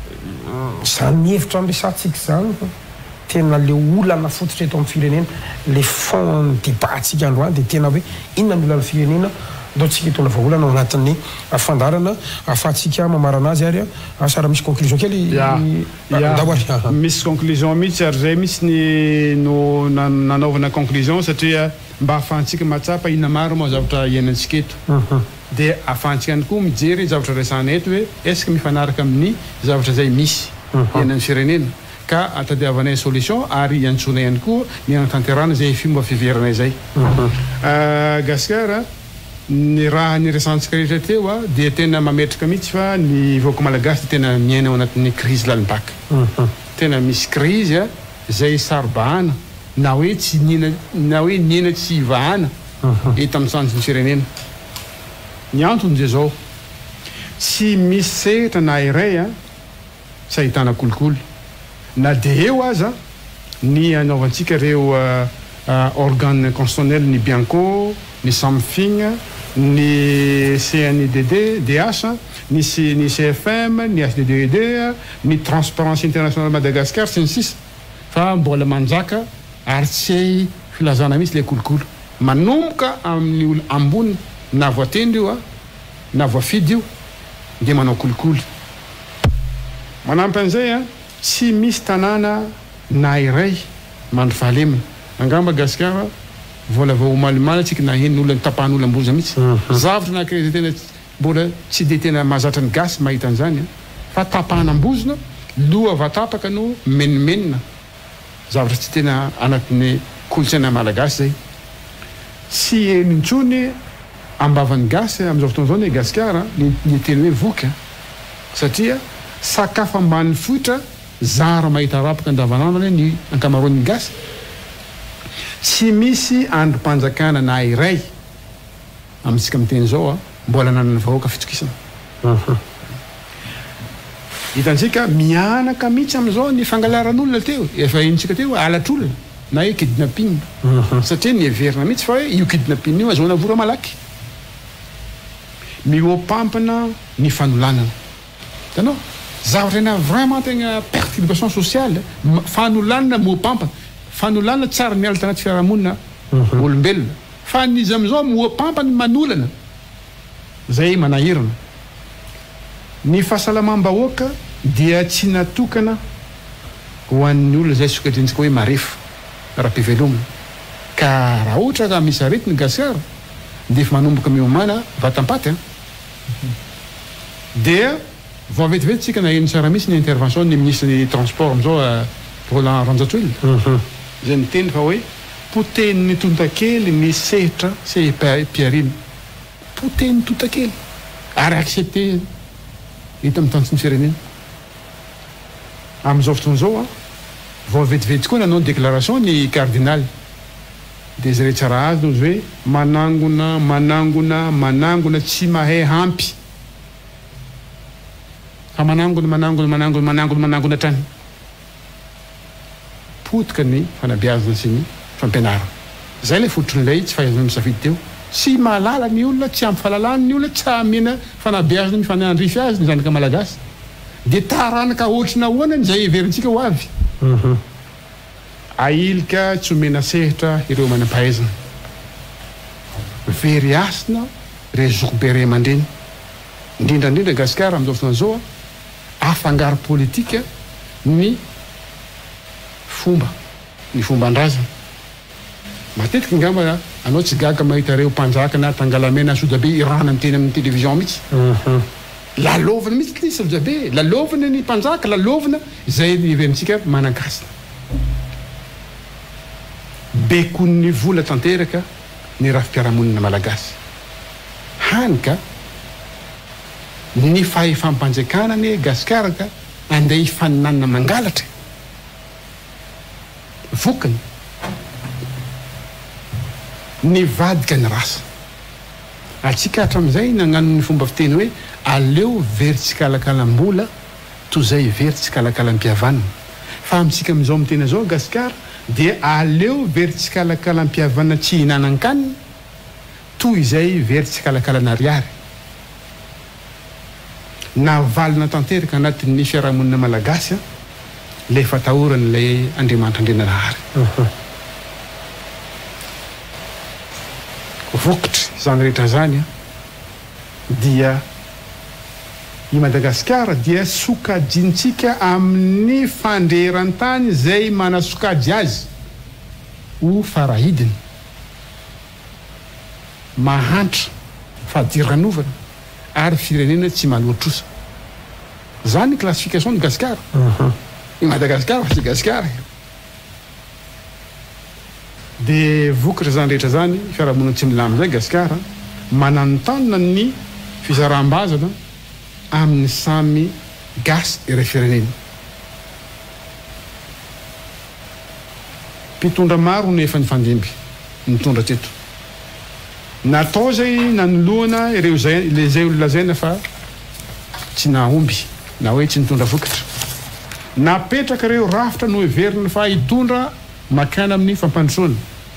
zany mihevitra am'le satsika zany tena le olana fototra eto amin'ny firenena le fond débat atsika androany de tena hoe inona ny olana firenena ndaotsika etona vaolana ao anatin'ny fandarana afahatsika mamarana azy ary asa raha misy conclusion kely dahoary misy conclusion mihitsy ary zay misy ny no nanaovana conclusion satria mba ahafahantsika matsapa inona maro moa zavatra iainantsika eto de ahafahantsika any koa mijery zavatra resana eto hoe est-ce que mifanaraka amin'ny zavatra zay misy iainan'ny firenena ka atadiavanay solution ary iantsona ihany koa ny anatanterana zay fomba fiveranay zay gasikara ny raha ny resantsika rehetra teo a dia tena mametraka mihitsy fa ny vahoaka malagasy de tena miaina ao anatin'ny crise lalim-baka tena misy crise a zay sarobahana na hoe tsy nina na hoe nina tsy ivahana eto amin'ny sanjy ny firenena ny antony zay zao tsy misy sehatra na iray a tsy ahitana kolikoly na de eo aza ny anaovantsika reo organe constitutionnel ny Bianco ny Samfing ny C N I D D D H ny ny C F M ny H D D E D ny Transparence Internationale Madagascar sy ny sisa fa mbola manjaka ary tsy filazana mihitsy le kolokolo manomboka amin'ny olo ambony na voatendry io a na voafidy io de manao kolikoly manampy an'izay a tsy misy tanàna na iray mandro fahalemana angamba gasikara vola vao omalimana tsika na hen'ny olona tapahan'olona amboza mihitsy zavatra nankireza tena mbola tsy de tena mahazatra ny gasy mahita an'izany fa tapahana ambozona loha vatapaka no menimenina zavatra tsy tena anatin'ny kolotsaina malagasy zay sy nintsony ambavan'ny gasy am'izao fotoana zao ny gasikara ny teny hoe voky satria sakafo ambany fotra zara mahita rapaka andavanandro ny ankamaroan'ny gasy tsy misy androm-panjakana na iray amintsika miteny zao a mbola nanana vahoaka fitokisana hitantsika mianaka mihitsy am'izao ny fangalaran'olona teo efa intsika teo alatr'olona na hoe kidnapping satria ny everina mihitsy fa hoe io kidnapping io azahoana vora malaky miopampana ny fanolanana hitanao zavatra ena vraiment tegna perturbation sociale fanolanana miopampana fanolanana tsara miala tanaty fiarahamonina olombelona fa nizy am'izao miopampany manolana zay manahirana ny fahasalamam-bahoaka dia tsy natokana ho an'ny olona zay sokatrintsika hoe marefo raha-pivelomana ka raha ohatra ka misy arety ny gasikara de efa manomboka miomana vatampaty a dia vao vetivety tsika na eny tsara misy ny intervention ny ministre ny transport am'izao Roland Randratsoil zay miteny fa hoe poteny ny tontakely ny sehitra se piarina poteny tontakely ary accepté hita amin'ny tantsy ny firenena am'izao fotoana zao a vao vetivety koa nanao ny déclaration ny cardinal Désiré Tsarahazy no hoe manangona manangona manangona tsy mahay hampy fa manangona manangona manangona manangona manangona hatrany potika ny fanabeazana sy ny fampianarana zay le fototrin'ilay tsy fahaizana misafidy teo tsy mahalala ny olona tsy ampy fahalalana ny olona tsy amena fanabeazana mifanandrify azy ny zanaka malagasy de taranaka ohatrina hoana zay everintsika ho avy ailika tsy omena sehitra ireo manam-pahaizana very asina re zokobe re aman-dreny indrindrandrindra gasikara am'izao fotoana zao afangaro politika ny fomba ny fomba andrazana matetika ngamba anao tsy gaga mahita reo mpanjaka na tangalamena sodabe irana miteny amin'ny télévision mihitsy lalovina mihitsy lisy be lalovina ny mpanjaka lalovina zay iverintsika manan-kasina bekony vola tanteraka ny rafi-piarahamonina malagasy hanika ny fahefampanjakanany gaskaraka andeha hifaninanina mangalatra vokany ny vadika ny rasa atsika hatramin'izay nagnano ny fomba fiteny hoe aleo very tsikalakalam-bola toy zay very tsikalakalam-pihavanana fa amintsika amin'izao amin'ny tena zao gasikara dia aleo very tsikalakalam-pihavanana tsy hinanan-kanina toy izay very tsikalakalanariary na valina tanteraka anatin'ny fiarahamonina malagasy le fatahorany le Andriamanitra Andrenanahary vokitra zany rehetra zany dia i Madagasikara dia sokajintsika amin'ny fandreran-tany zay manasokajy azy ho farahidiny mahantra fahadiran'ovana ary firenena tsy maloatrosa zany ny classification de Gasikara i Madagasikara fa tsy Gasikara de vokatra zany rehetra zany fiarahamonina tsy milamy zay Gasikara mananontany ny fizaraham-bazana amin'ny samy gasy ireo firenena mpitondra maro ny efa nifandimby nitondra teto natao zay nanoloana ireo zay le zay ololazaina fa tsy nahomby na hoe tsy nitondra vokatra napetraka ireo rafitra no heverina fa hitondra makana amin'ny fampandrosoana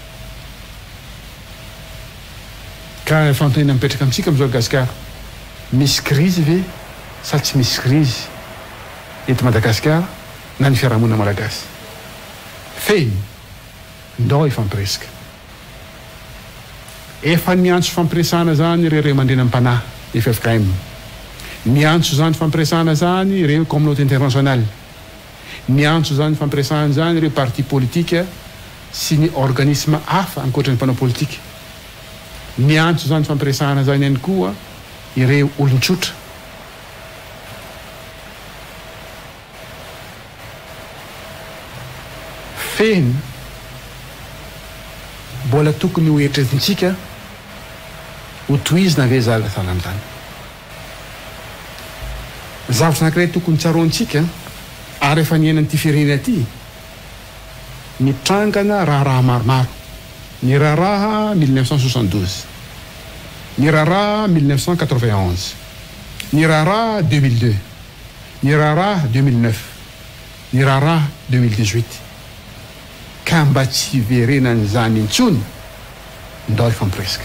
ka fantena mipetraka amintsika amin'izao Gasikara misy krizy ve sa tsy misy krizy eto Madagasikara na ny fiarahamonina malagasy feny ndao ifampiresaka efa niantso fampiresana zany ireo mandrena am-panahy F F K M niantso zany fampiresana zany ireo communauté internationale niantso zany fampiresana zany ireo parti politika sy ny organisme hafa ankoatra ny mpanao politika niantso zany fampiresana zany ihany koa ireo olon-tsotra feny mbola tokony ho eritreretintsika ho tohizina ve zala salamtany zavatra anankiray tokony tsaroantsika ary efa niainan'ity firenena ty nitrangana raharaha maromaro ny raharaha mille neuf cent soixante-douze ny raharaha mille neuf cent quatre-vingt-onze ny raharaha deux mille deux ny raharaha deux mille neuf ny raharaha deux mille dix-huit ka mba tsy verenan'izany intsony ndao ifampiresaka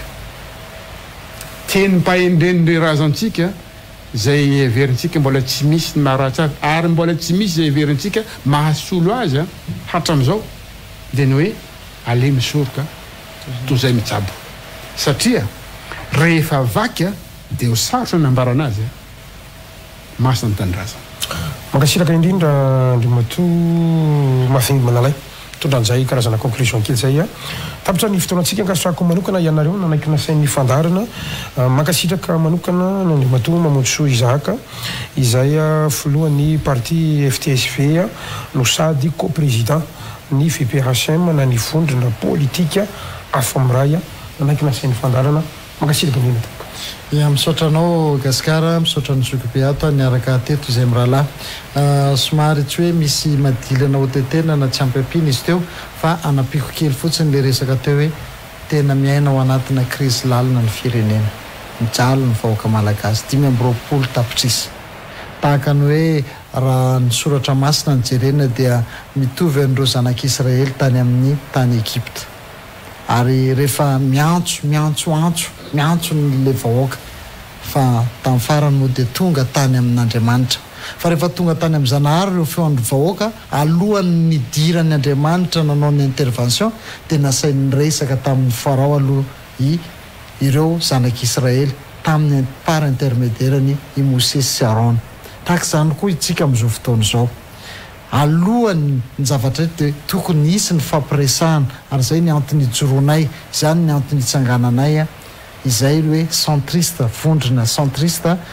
teny mpahendren'ire razantsika zay heverintsika mbola tsy misy ny maharatsy ary mbola tsy misy zay heverintsika mahasolo azy hatram'izao dia ny hoe ale misoroka toy zay mitsabo satria rehefa vaky dia ho sarotra nambarana azy masina ny tanindrazana mankasiraka indrindra Andriamatoa Mafingy Manalay tondran'izay karazana conclusion kely zay a tapitra ny fotoanantsika ankasotrako manokana ianareo nanaiky nasain'ny fandarana mankasitraka manokana ny Andriamatoa Mamontso Soa Izaka izay filohan'ny parti F T S V no sady co-président ny V P H M na ny vondrona politika afamiray nanaiky nasain'ny fandarana mankasitraka indrindra ia misotranao Gasikara misotra ny Sokopiato niaraka teto izay mirahalahy somary tsy hoe misy madilana ho tetena na tsy ampiampina izy teo fa anapiko kely fotsiny le resaka teo hoe tena miaina ao anatina krizy lalina ny firenena mijalo ny vahoaka malagasy dimy amby roapolo tapitrisa tahaka ny hoe raha ny soratra masina ny jerena dia mitovy an'ireo zanak'Israely tany amin'ny tany Egypta ary rehefa miantso miantso antso miantso ny vahoaka fa tamin'ny farany moa dia tonga tany amin'Andriamanitra fa rehefa tonga tany amin'ny Zanahary ireo feon'ny vahoaka alohan'ny nidirany Andriamanitra nanao ny intervention dia nasainy resaka tamin'ny Farao aloha i ireo zanak'Israely tamin'ny par intermédiaire-ny i Mosesy sy Aron tahaka izany koa itsika amin'izao fotoana izao alohan'ny zavatra dia tokony hisy ny fampiresahana ary zay ny antony ijoroanay zany ny antony itsangananay izay hoe centriste vondrona centriste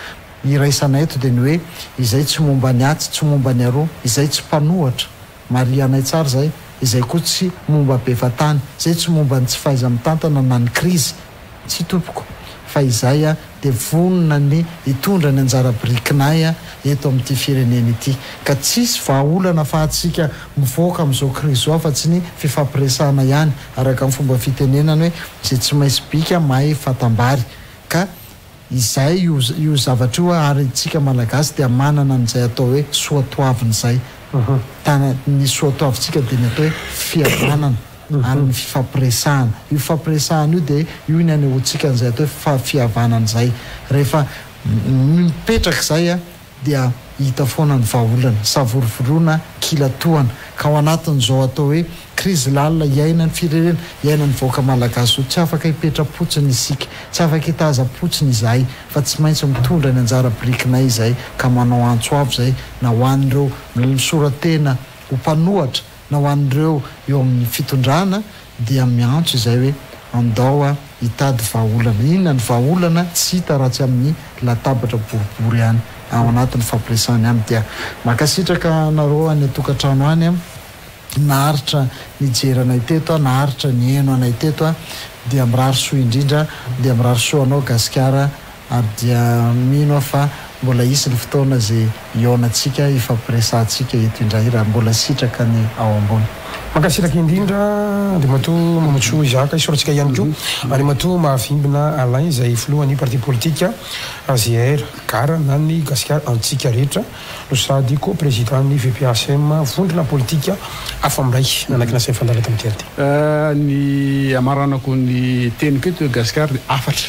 iraisanay eto dia ny hoe izay tsy momba ny atsy tsy momba ny aroa izay tsy mpanohatra marianay tsara zay izay koa tsy momba bevatany zay tsy momba ny tsy fahaiza mitantana na ny krizy tsy tompoko fa izay a dia vonona ny hitondra ny anjara birikinay a eto amin'ity firenena ity ka tsisy vahaolana fa atsika mivoaka amin'izao krizy zao fa tsy ny fifampiresahana ihany araka amin'ny fomba fitenenany hoe zay tsy maintsy bika mahay fatambary ka izay io io zavatra io ary tsika malagasy dia manana n'izay atao hoe soatoaviny zay tana ny soatoavintsika dia ny atao hoe fihavanana ary ny fifampiresahana io fifampiresahana io dia io ny anehoantsika n'izay atao hoe fihavanana zay rehefa mipetraka izay a dia hita foana ny vahaolana savorovoroana kilatohana ka ao anatin'izao atao hoe krizy lalina iaina ny firenena iaina ny vahoaka malagasy o tsy afaka hipetra-potsiny isika tsy afaka hitaza-potsiny izahay fa tsy maintsy mitondra ny anjara birikinay izay ka manao antso avo zay na ho an'ireo misoratena ho mpanohatra na ho an'ireo eo amin'ny fitondrana dia miantso izay hoe andao a hitady vahaolana inona ny vahaolana tsy hita raha tsy amin'ny latabatra boribory ihany ao anatin'ny fampiresahany ihany dia makasitraka nareo any atokantrano any a naharitra ny jeranay teto a naharitra ny eno anay teto a dia mirary soa indrindra dia mirary soa anao gasikara ary dia mino a fa mbola isy ny fotoana zay ionatsika ifampiresantsika eto indray raha mbola sitraka ny ao ambony makasitraka indrindra dia matoa mamatsoa izaka isoratsika ihany koa ary matoa mahavimbina alain izay filohan'ny parti politique Z R gara na ny gasikara antsika rehetra no sady ko présidentny V P S M vondrona politika afa amiray nanakina say fandala tamin'ity ary ty ny amaranako ny teniko eto gasikara dia afatra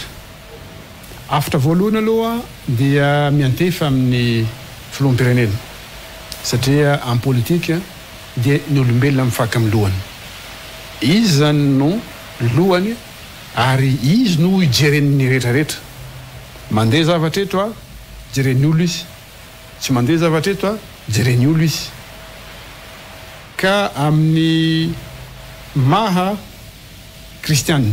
afatra voalohany aloha dia miantefa amin'ny filoham-pirenena satria amin'ny politika dia ny olombelona mifaky amin'ny lohany izy zany no lohany ary izy no ijeren'ny rehetrarehetra mandeha zavatra eto a jeren'ny olo izy tsy mandeha zavatra eto a jeren'ny olo izy ka amin'ny maha kristianina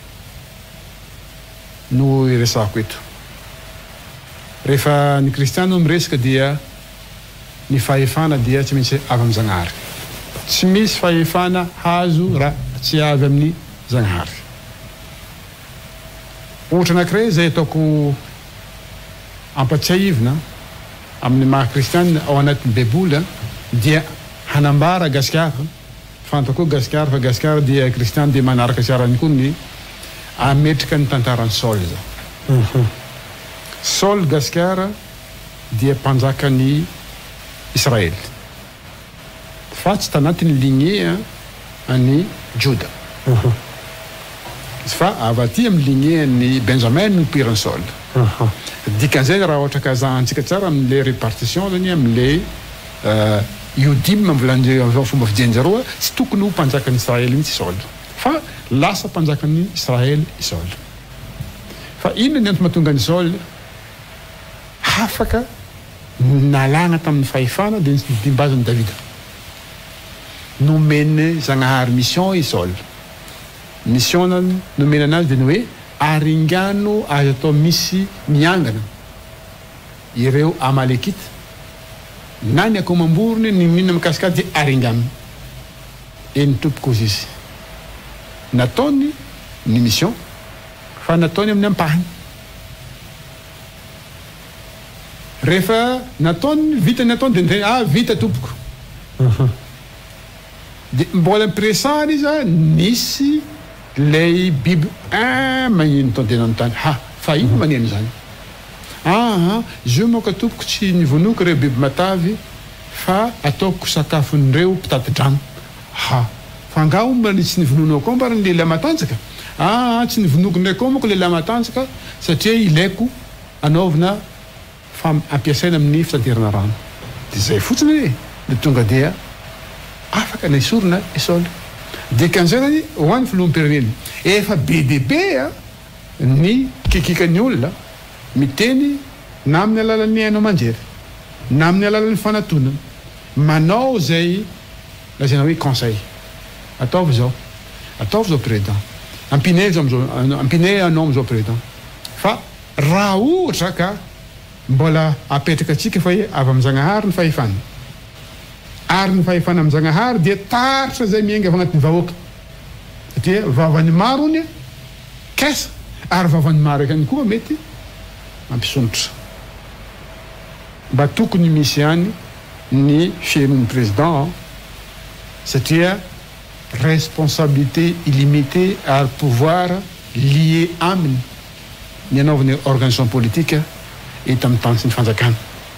no iresahako eto rehefa ny kristianina miresaka dia ny fahefana dia tsy maintsy avy amin'ny Zagnahary tsy misy fahefana hazo raha tsy avy amin'ny Zagnahary ohatra anankiray zay ataoko ampatsiahivina amin'ny maha kristianina ao anatin'ny baiboly dia hanambara gasikara fantako gasikara fa gasikara dia kristianina dia manaraka tsara ihany koa ny ametrika ny tantaran'ny Saul zao Saul gasikara dia mpanjakan'ny Israel fa tsy tanatin'ny lignée any Juda fa avy aty amin'ny lignée ny Benjamin no piran'ny Saul dikan'izay raha ohatra ka zahantsika tsara amin'le répartition zany amin'le iodim volany fomba fijenjaroa tsy tokony ho mpanjakan'ny Israel mihitsy Saul fa lasa mpanjakan'ny Israel i Saul fa inona ny antony mahatonga ny Saul afaka nalana tamin'ny fahefana dia dimbazan'ny Davida nomeny Zagnahary mission i Saul mission nomeny anazy dia ny hoe aringano azy atao misy miangana ireo Amalekita na ny akomamborony ny minona mikasikady dia aringano eny tompoko izy izy nataony ny mission fa nataony amin'ny ampahany rehefa nataony vita nataony dia niteny ah vita tompoko dia mbola mipresahany izy a nisy lay biby un magnino tantenany tany ha fa ino magneno zany ah zio moka tompoko tsy nivonoky reo biby matavy fa ataoko sakafon'ireo mpitati-drano ha fa nga omba ny tsy nivonono koa mba ny lehilahy matanjaka ah tsy nivonoky ndray koa moko lehilahy matanjaka satria ilaiko anaovana fa ampiasaina amin'ny fitaterana rano dia zay fotsiny hoe dia tonga dia afaka naisorona Saul dikan'izay zany ho an'ny filoham-pirenena efa be dia be a ny kikikan'ny olona miteny na amin'ny alalan'ny haino aman-jery na amin'ny alalan'ny fanatonana manao zay lazaina hoe conseil ataovy zao ataovy zao président ampinay zao am'zao ampinay anao am'zao président fa raha ohatra ka mbola apetraka atsika fa hoe avy amin'Zagnahary ny fahefana ary ny fahefana amin'Zagnahary dia taritra zay miainga avy agnatin'ny vahoaka satria vavany maro ony kesa ary vavany maro ihany koa mety mampisonitra mba tokony misy ihany ny fihainon'ny président satria responsabilité illimitée ary pouvoir lié aminy ny anaovany organisation politique eto amin'ny tany sy ny fanjakana.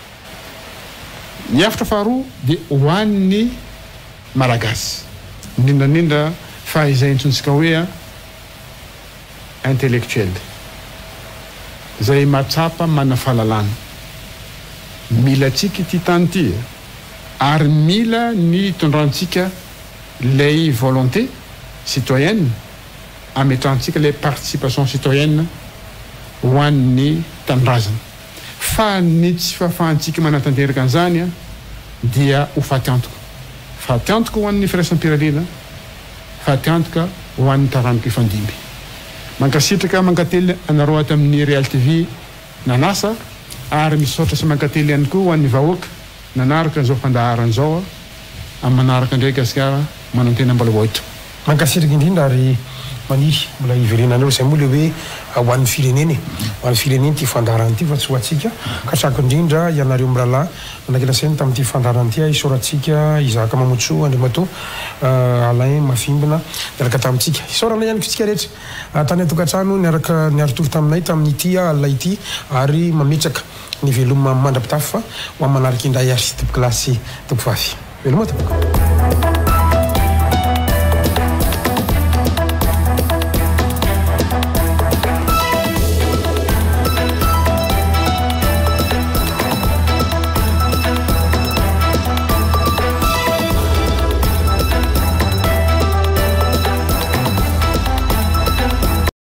Ny hafatra faharoa dia ho an'ny malagasy indrindrandrindra fa izay intsontsika hoe intellectuel zay matsapa mana fahalalana mila tsika ity tany ity ary mila ny tondrantsika lay volonté citoyenne ametrantsika lay participation citoyenne ho an'ny tanindrazana fa ny tsy fahafahantsika manatanteraka an'izany a dia ho fatiantoka fatiantoka ho an'ny firaisampirenena fatiantoka ho an'ny taranoko ifandimby mankasitraka mankately anareo ato amin'ny Real T V nanasa ary misaotra sy mankately ihany koa ho an'ny vahoaka nanaraka an'izao fandaharana zao amin'ny manaraka ndraiky Gasikara manantena mbola voito mankasitraka indrindra ary maniry mbola iverenanareo zay moa le hoe ho an'ny fireneny ho an'ny fireneny ty fandaharana ity fa tsy ho atsika ka trako indrindra ianareo mirahalahy manakila sainy tamin'ity fandaharana ity isaorantsika Izaka Mamotsoa Andriamato Alain Mafimbina niaraka tamintsika isaorana ihany kotsika rehetra tany atokantrano niaraka niarotovy taminay tamin'ity alina ity ary mametraka ny veloma mandrapitafy fa ho amin'ny manaraka indray ary tompoklasy tompofafy veloma tompoko